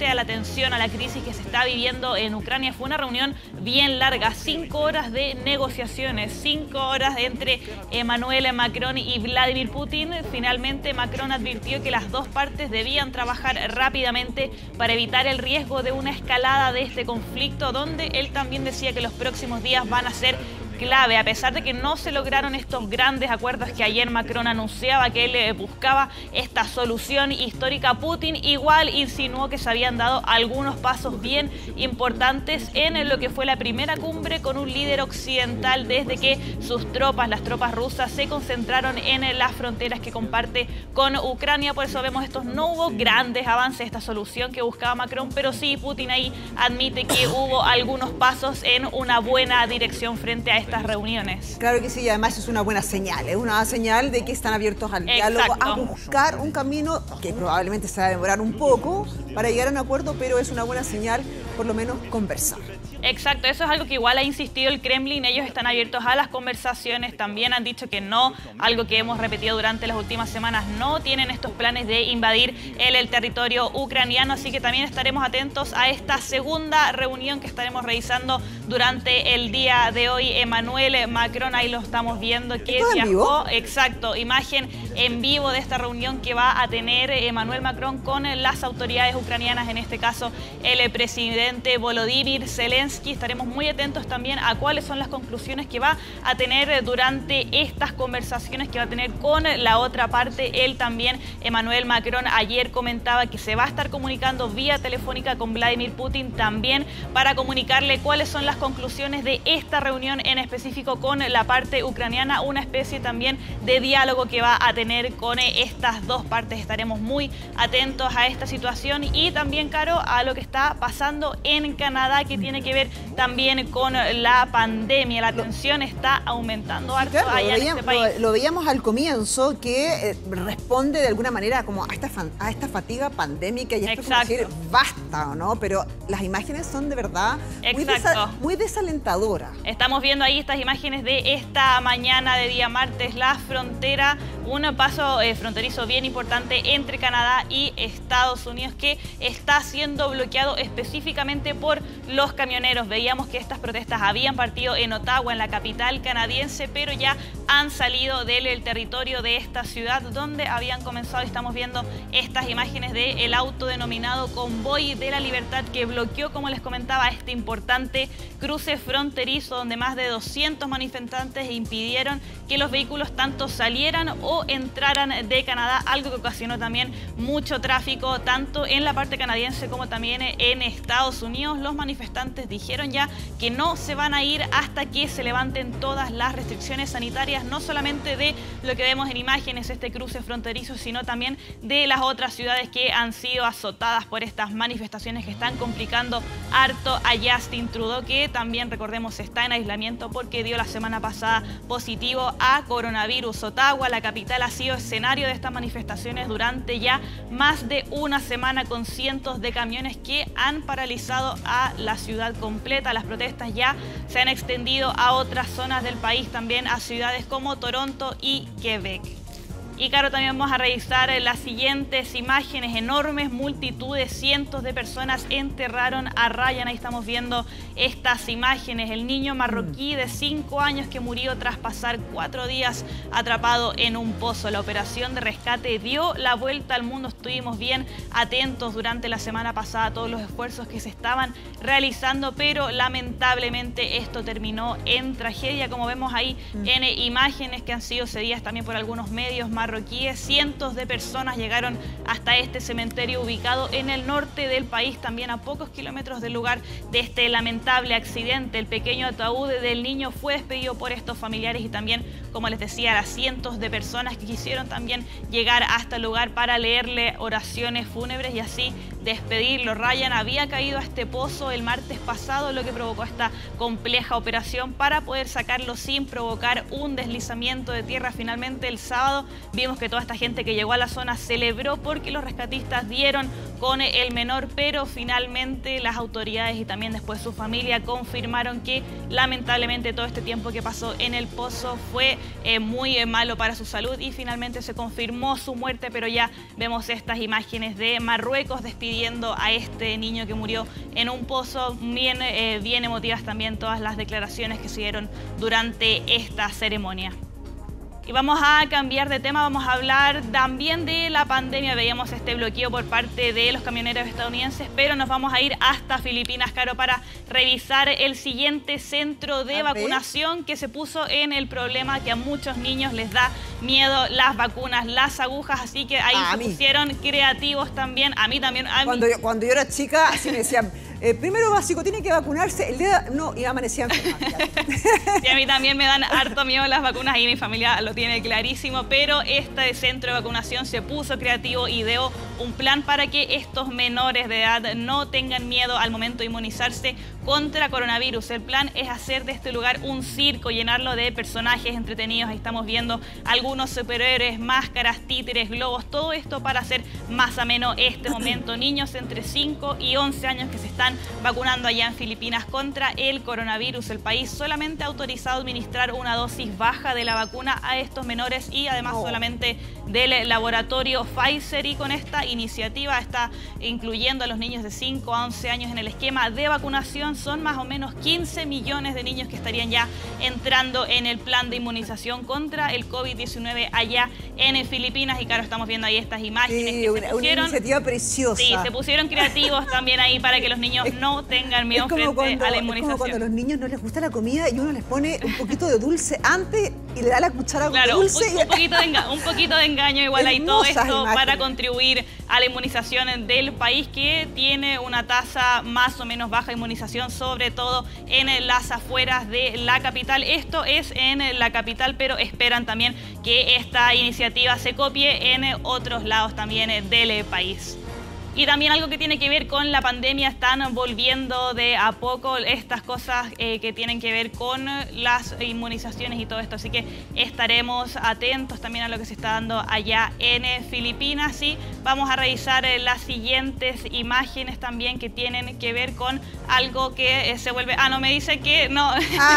frente a la tensión, a la crisis que se está viviendo en Ucrania. Fue una reunión bien larga, 5 horas de negociaciones, 5 horas entre Emmanuel Macron y Vladimir Putin. Finalmente Macron advirtió que las dos partes debían trabajar rápidamente para evitar el riesgo de una escalada de este conflicto, donde él también decía que los próximos días van a ser clave, a pesar de que no se lograron estos grandes acuerdos que ayer Macron anunciaba que él buscaba esta solución histórica. Putin igual insinuó que se habían dado algunos pasos bien importantes en lo que fue la primera cumbre con un líder occidental desde que sus tropas, las tropas rusas, se concentraron en las fronteras que comparte con Ucrania. Por eso vemos no hubo grandes avances, esta solución que buscaba Macron, pero sí Putin ahí admite que hubo algunos pasos en una buena dirección frente a estas reuniones. Claro que sí, y además es una buena señal, es una señal de que están abiertos al diálogo, a buscar un camino que probablemente se va a demorar un poco para llegar a un acuerdo, pero es una buena señal, por lo menos conversar. Exacto, eso es algo que igual ha insistido el Kremlin, ellos están abiertos a las conversaciones, también han dicho que no, algo que hemos repetido durante las últimas semanas, no tienen estos planes de invadir el territorio ucraniano, así que también estaremos atentos a esta segunda reunión que estaremos realizando durante el día de hoy. Emmanuel Macron, ahí lo estamos viendo, que viajó, exacto, imagen en vivo de esta reunión que va a tener Emmanuel Macron con las autoridades ucranianas, en este caso el presidente Volodymyr Zelensky. Estaremos muy atentos también a cuáles son las conclusiones que va a tener durante estas conversaciones que va a tener con la otra parte. Él también, Emmanuel Macron, ayer comentaba que se va a estar comunicando vía telefónica con Vladimir Putin también para comunicarle cuáles son las conclusiones de esta reunión en específico con la parte ucraniana, una especie también de diálogo que va a tener con estas dos partes. Estaremos muy atentos a esta situación y también, Caro, a lo que está pasando en Canadá, que tiene que ver también con la pandemia. La tensión está aumentando harto allá en este país. Lo veíamos al comienzo, que responde de alguna manera como a esta fatiga pandémica y esto como decir basta, ¿no? Pero las imágenes son de verdad muy desalentadoras. Estamos viendo ahí estas imágenes de esta mañana de día martes, la frontera, un paso fronterizo bien importante entre Canadá y Estados Unidos, que está siendo bloqueado específicamente por los camioneros. Veíamos que estas protestas habían partido en Ottawa, en la capital canadiense, pero ya han salido del territorio de esta ciudad donde habían comenzado. Estamos viendo estas imágenes del auto denominado Convoy de la Libertad, que bloqueó, como les comentaba, este importante cruce fronterizo donde más de 200 manifestantes impidieron que los vehículos tanto salieran o entraran de Canadá, algo que ocasionó también mucho tráfico tanto en la parte canadiense como también en Estados Unidos. Los manifestantes dijeron ya que no se van a ir hasta que se levanten todas las restricciones sanitarias, no solamente de lo que vemos en imágenes, este cruce fronterizo, sino también de las otras ciudades que han sido azotadas por estas manifestaciones que están complicando harto a Justin Trudeau, que también, recordemos, está en aislamiento porque dio la semana pasada positivo a coronavirus. Ottawa, la capital, ha sido escenario de estas manifestaciones durante ya más de una semana, con cientos de camiones que han paralizado a la ciudad completa. Las protestas ya se han extendido a otras zonas del país, también a ciudades como Toronto y Quebec. Y claro, también vamos a revisar las siguientes imágenes. Enormes multitudes, cientos de personas enterraron a Ryan. Ahí estamos viendo estas imágenes. El niño marroquí de 5 años que murió tras pasar 4 días atrapado en un pozo. La operación de rescate dio la vuelta al mundo. Estuvimos bien atentos durante la semana pasada a todos los esfuerzos que se estaban realizando, pero lamentablemente esto terminó en tragedia, como vemos ahí en imágenes que han sido cedidas también por algunos medios marroquíes. Cientos de personas llegaron hasta este cementerio ubicado en el norte del país, también a pocos kilómetros del lugar de este lamentable accidente. El pequeño ataúd del niño fue despedido por estos familiares y también, como les decía, a cientos de personas que quisieron también llegar hasta el lugar para leerle oraciones fúnebres y así despedirlo. Ryan había caído a este pozo el martes pasado, lo que provocó esta compleja operación para poder sacarlo sin provocar un deslizamiento de tierra. Finalmente, el sábado vimos que toda esta gente que llegó a la zona celebró porque los rescatistas dieron con el menor, pero finalmente las autoridades y también después su familia confirmaron que lamentablemente todo este tiempo que pasó en el pozo fue muy malo para su salud y finalmente se confirmó su muerte, pero ya vemos estas imágenes de Marruecos despidiendo a este niño que murió en un pozo. Bien emotivas también todas las declaraciones que se dieron durante esta ceremonia. Y vamos a cambiar de tema, vamos a hablar también de la pandemia. Veíamos este bloqueo por parte de los camioneros estadounidenses, pero nos vamos a ir hasta Filipinas, Caro, para revisar el siguiente centro de vacunación que se puso en el problema que a muchos niños les da miedo las vacunas, las agujas, así que ahí se pusieron creativos también. A mí también. Cuando yo era chica, así me decían... primero básico, tiene que vacunarse, el día no, y amanecía enferma. Sí, a mí también me dan harto miedo las vacunas y mi familia lo tiene clarísimo, pero este centro de vacunación se puso creativo y ideó un plan para que estos menores de edad no tengan miedo al momento de inmunizarse contra coronavirus. El plan es hacer de este lugar un circo, llenarlo de personajes entretenidos. Ahí estamos viendo algunos superhéroes, máscaras, títeres, globos, todo esto para hacer más ameno este momento. Niños entre 5 y 11 años que se están vacunando allá en Filipinas contra el coronavirus. El país solamente ha autorizado administrar una dosis baja de la vacuna a estos menores y además solamente del laboratorio Pfizer, y con esta iniciativa está incluyendo a los niños de 5 a 11 años en el esquema de vacunación. Son más o menos 15 millones de niños que estarían ya entrando en el plan de inmunización contra el COVID-19 allá en Filipinas. Y claro, estamos viendo ahí estas imágenes que se pusieron. Una iniciativa preciosa. Sí, se pusieron creativos también ahí para que los niños no tengan miedo frente a la inmunización. Es como cuando a los niños no les gusta la comida y uno les pone un poquito de dulce antes y le da la cuchara con dulce. Un poquito de engaño igual hay todo esto para contribuir a la inmunización del país, que tiene una tasa más o menos baja de inmunización, sobre todo en las afueras de la capital. Esto es en la capital, pero esperan también que esta iniciativa se copie en otros lados también del país. Y también algo que tiene que ver con la pandemia, están volviendo de a poco estas cosas que tienen que ver con las inmunizaciones y todo esto. Así que estaremos atentos también a lo que se está dando allá en Filipinas. Y vamos a revisar las siguientes imágenes también que tienen que ver con algo que se vuelve... no, me dice que no.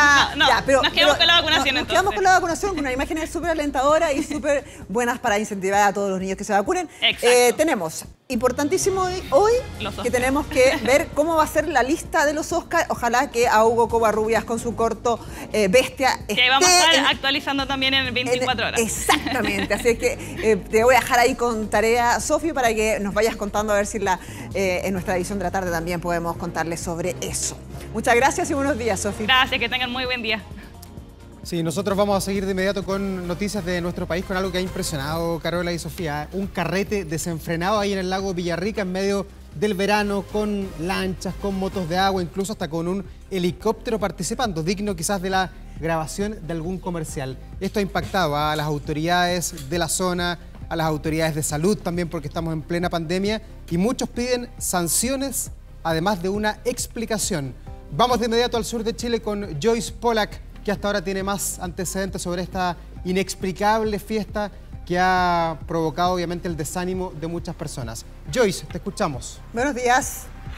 Nos quedamos con la vacunación entonces. Nos quedamos con la vacunación, con una imagen súper alentadora y súper buenas para incentivar a todos los niños que se vacunen. Tenemos... Importantísimo hoy que tenemos que ver cómo va a ser la lista de los Oscars. Ojalá que a Hugo Covarrubias con su corto Bestia que vamos a estar actualizando también en 24 horas. Exactamente, así es que te voy a dejar ahí con tarea, Sofi, para que nos vayas contando a ver si en nuestra edición de la tarde también podemos contarles sobre eso. Muchas gracias y buenos días, Sofi. Gracias, que tengan muy buen día. Sí, nosotros vamos a seguir de inmediato con noticias de nuestro país, con algo que ha impresionado Carola y Sofía. Un carrete desenfrenado ahí en el lago Villarrica en medio del verano, con lanchas, con motos de agua, incluso hasta con un helicóptero participando, digno quizás de la grabación de algún comercial. Esto ha impactado a las autoridades de la zona, a las autoridades de salud también, porque estamos en plena pandemia, y muchos piden sanciones, además de una explicación. Vamos de inmediato al sur de Chile con Joyce Polak, que hasta ahora tiene más antecedentes sobre esta inexplicable fiesta que ha provocado obviamente el desánimo de muchas personas. Joyce, te escuchamos. Buenos días.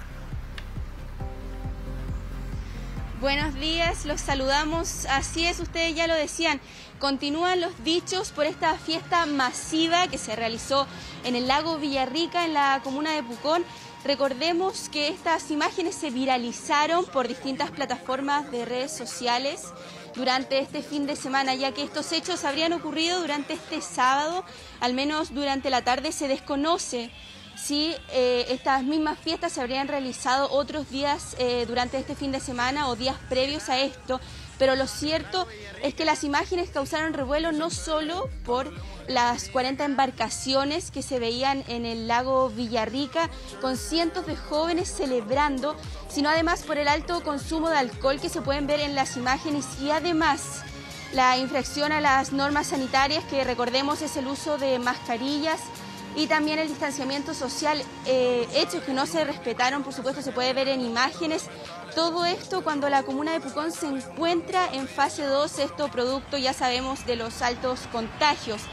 Buenos días, los saludamos. Así es, ustedes ya lo decían, continúan los dichos por esta fiesta masiva que se realizó en el lago Villarrica, en la comuna de Pucón. Recordemos que estas imágenes se viralizaron por distintas plataformas de redes sociales durante este fin de semana, ya que estos hechos habrían ocurrido durante este sábado, al menos durante la tarde. Se desconoce si estas mismas fiestas se habrían realizado otros días durante este fin de semana o días previos a esto, pero lo cierto es que las imágenes causaron revuelo no solo por las 40 embarcaciones que se veían en el lago Villarrica con cientos de jóvenes celebrando, sino además por el alto consumo de alcohol que se pueden ver en las imágenes, y además la infracción a las normas sanitarias, que recordemos es el uso de mascarillas y también el distanciamiento social, hechos que no se respetaron, por supuesto se puede ver en imágenes. Todo esto cuando la comuna de Pucón se encuentra en fase 2, esto producto, ya sabemos, de los altos contagios.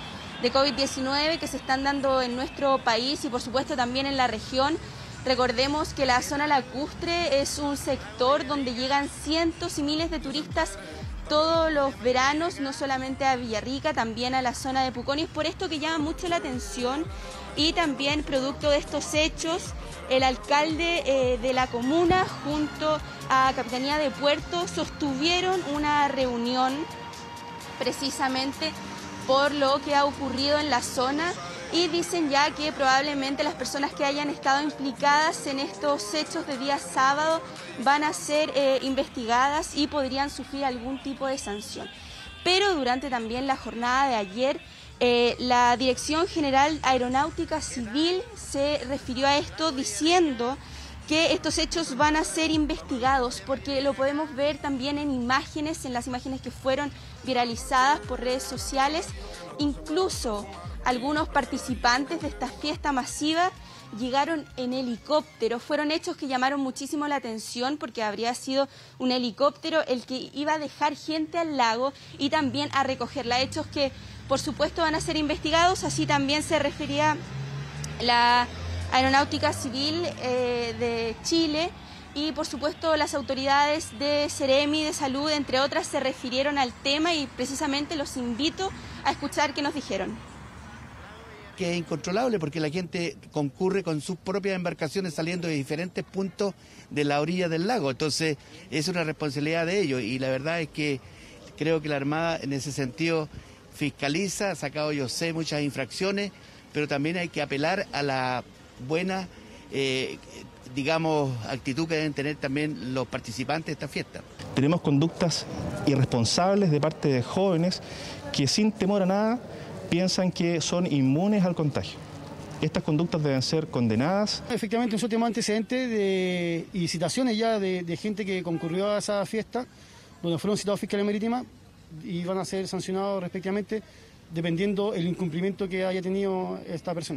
de COVID-19 que se están dando en nuestro país y por supuesto también en la región. Recordemos que la zona lacustre es un sector donde llegan cientos y miles de turistas todos los veranos, no solamente a Villarrica, también a la zona de Pucón, y es por esto que llama mucho la atención. Y también producto de estos hechos, el alcalde de la comuna junto a Capitanía de Puerto sostuvieron una reunión precisamente por lo que ha ocurrido en la zona y dicen ya que probablemente las personas que hayan estado implicadas en estos hechos de día sábado van a ser investigadas y podrían sufrir algún tipo de sanción. Pero durante también la jornada de ayer, la Dirección General Aeronáutica Civil se refirió a esto diciendo que estos hechos van a ser investigados, porque lo podemos ver también en imágenes, en las imágenes que fueron viralizadas por redes sociales. Incluso algunos participantes de esta fiesta masiva llegaron en helicóptero. Fueron hechos que llamaron muchísimo la atención porque habría sido un helicóptero el que iba a dejar gente al lago y también a recogerla. Hechos que por supuesto van a ser investigados, así también se refería la Aeronáutica Civil de Chile y por supuesto las autoridades de Ceremi, de Salud, entre otras, se refirieron al tema y precisamente los invito a escuchar qué nos dijeron. Que es incontrolable porque la gente concurre con sus propias embarcaciones saliendo de diferentes puntos de la orilla del lago, entonces es una responsabilidad de ellos y la verdad es que creo que la Armada en ese sentido fiscaliza, ha sacado yo sé muchas infracciones, pero también hay que apelar a la buena digamos, actitud que deben tener también los participantes de esta fiesta. Tenemos conductas irresponsables de parte de jóvenes que sin temor a nada piensan que son inmunes al contagio. Estas conductas deben ser condenadas. Efectivamente, nosotros tenemos antecedentes y citaciones ya de gente que concurrió a esa fiesta, donde fueron citados fiscales marítimas y van a ser sancionados respectivamente dependiendo el incumplimiento que haya tenido esta persona.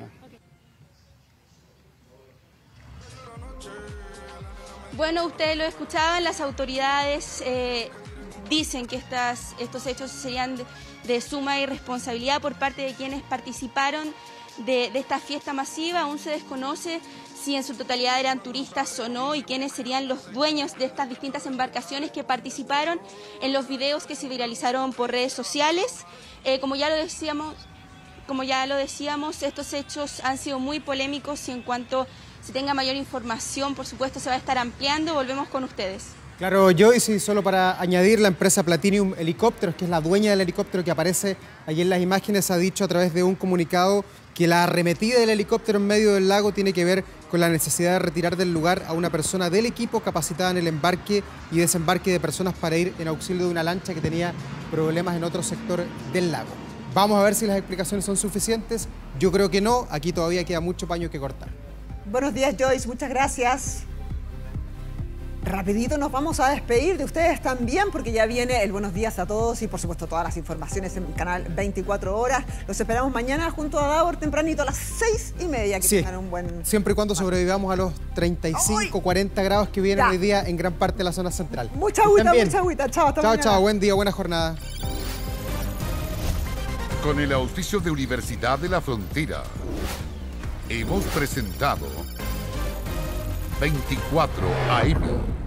Bueno, ustedes lo escuchaban, las autoridades dicen que estos hechos serían de suma irresponsabilidad por parte de quienes participaron de esta fiesta masiva. Aún se desconoce si en su totalidad eran turistas o no y quiénes serían los dueños de estas distintas embarcaciones que participaron en los videos que se viralizaron por redes sociales. Como ya lo decíamos, estos hechos han sido muy polémicos y en cuanto se tenga mayor información, por supuesto, se va a estar ampliando. Volvemos con ustedes. Claro, Joyce, y solo para añadir, la empresa Platinum Helicópteros, que es la dueña del helicóptero que aparece allí en las imágenes, ha dicho a través de un comunicado que la arremetida del helicóptero en medio del lago tiene que ver con la necesidad de retirar del lugar a una persona del equipo capacitada en el embarque y desembarque de personas para ir en auxilio de una lancha que tenía problemas en otro sector del lago. Vamos a ver si las explicaciones son suficientes. Yo creo que no, aquí todavía queda mucho paño que cortar. Buenos días, Joyce, muchas gracias. Rapidito nos vamos a despedir de ustedes también porque ya viene el buenos días a todos y por supuesto todas las informaciones en el canal 24 horas. Los esperamos mañana junto a Davor tempranito a las 6:30 que tengan un buen... Siempre y cuando sobrevivamos a los 35, 40 grados que vienen hoy día en gran parte de la zona central. Mucha agüita, mucha agüita. Chao, hasta mañana. Chao, buen día, buena jornada. Con el auspicio de Universidad de la Frontera, hemos presentado 24 AM.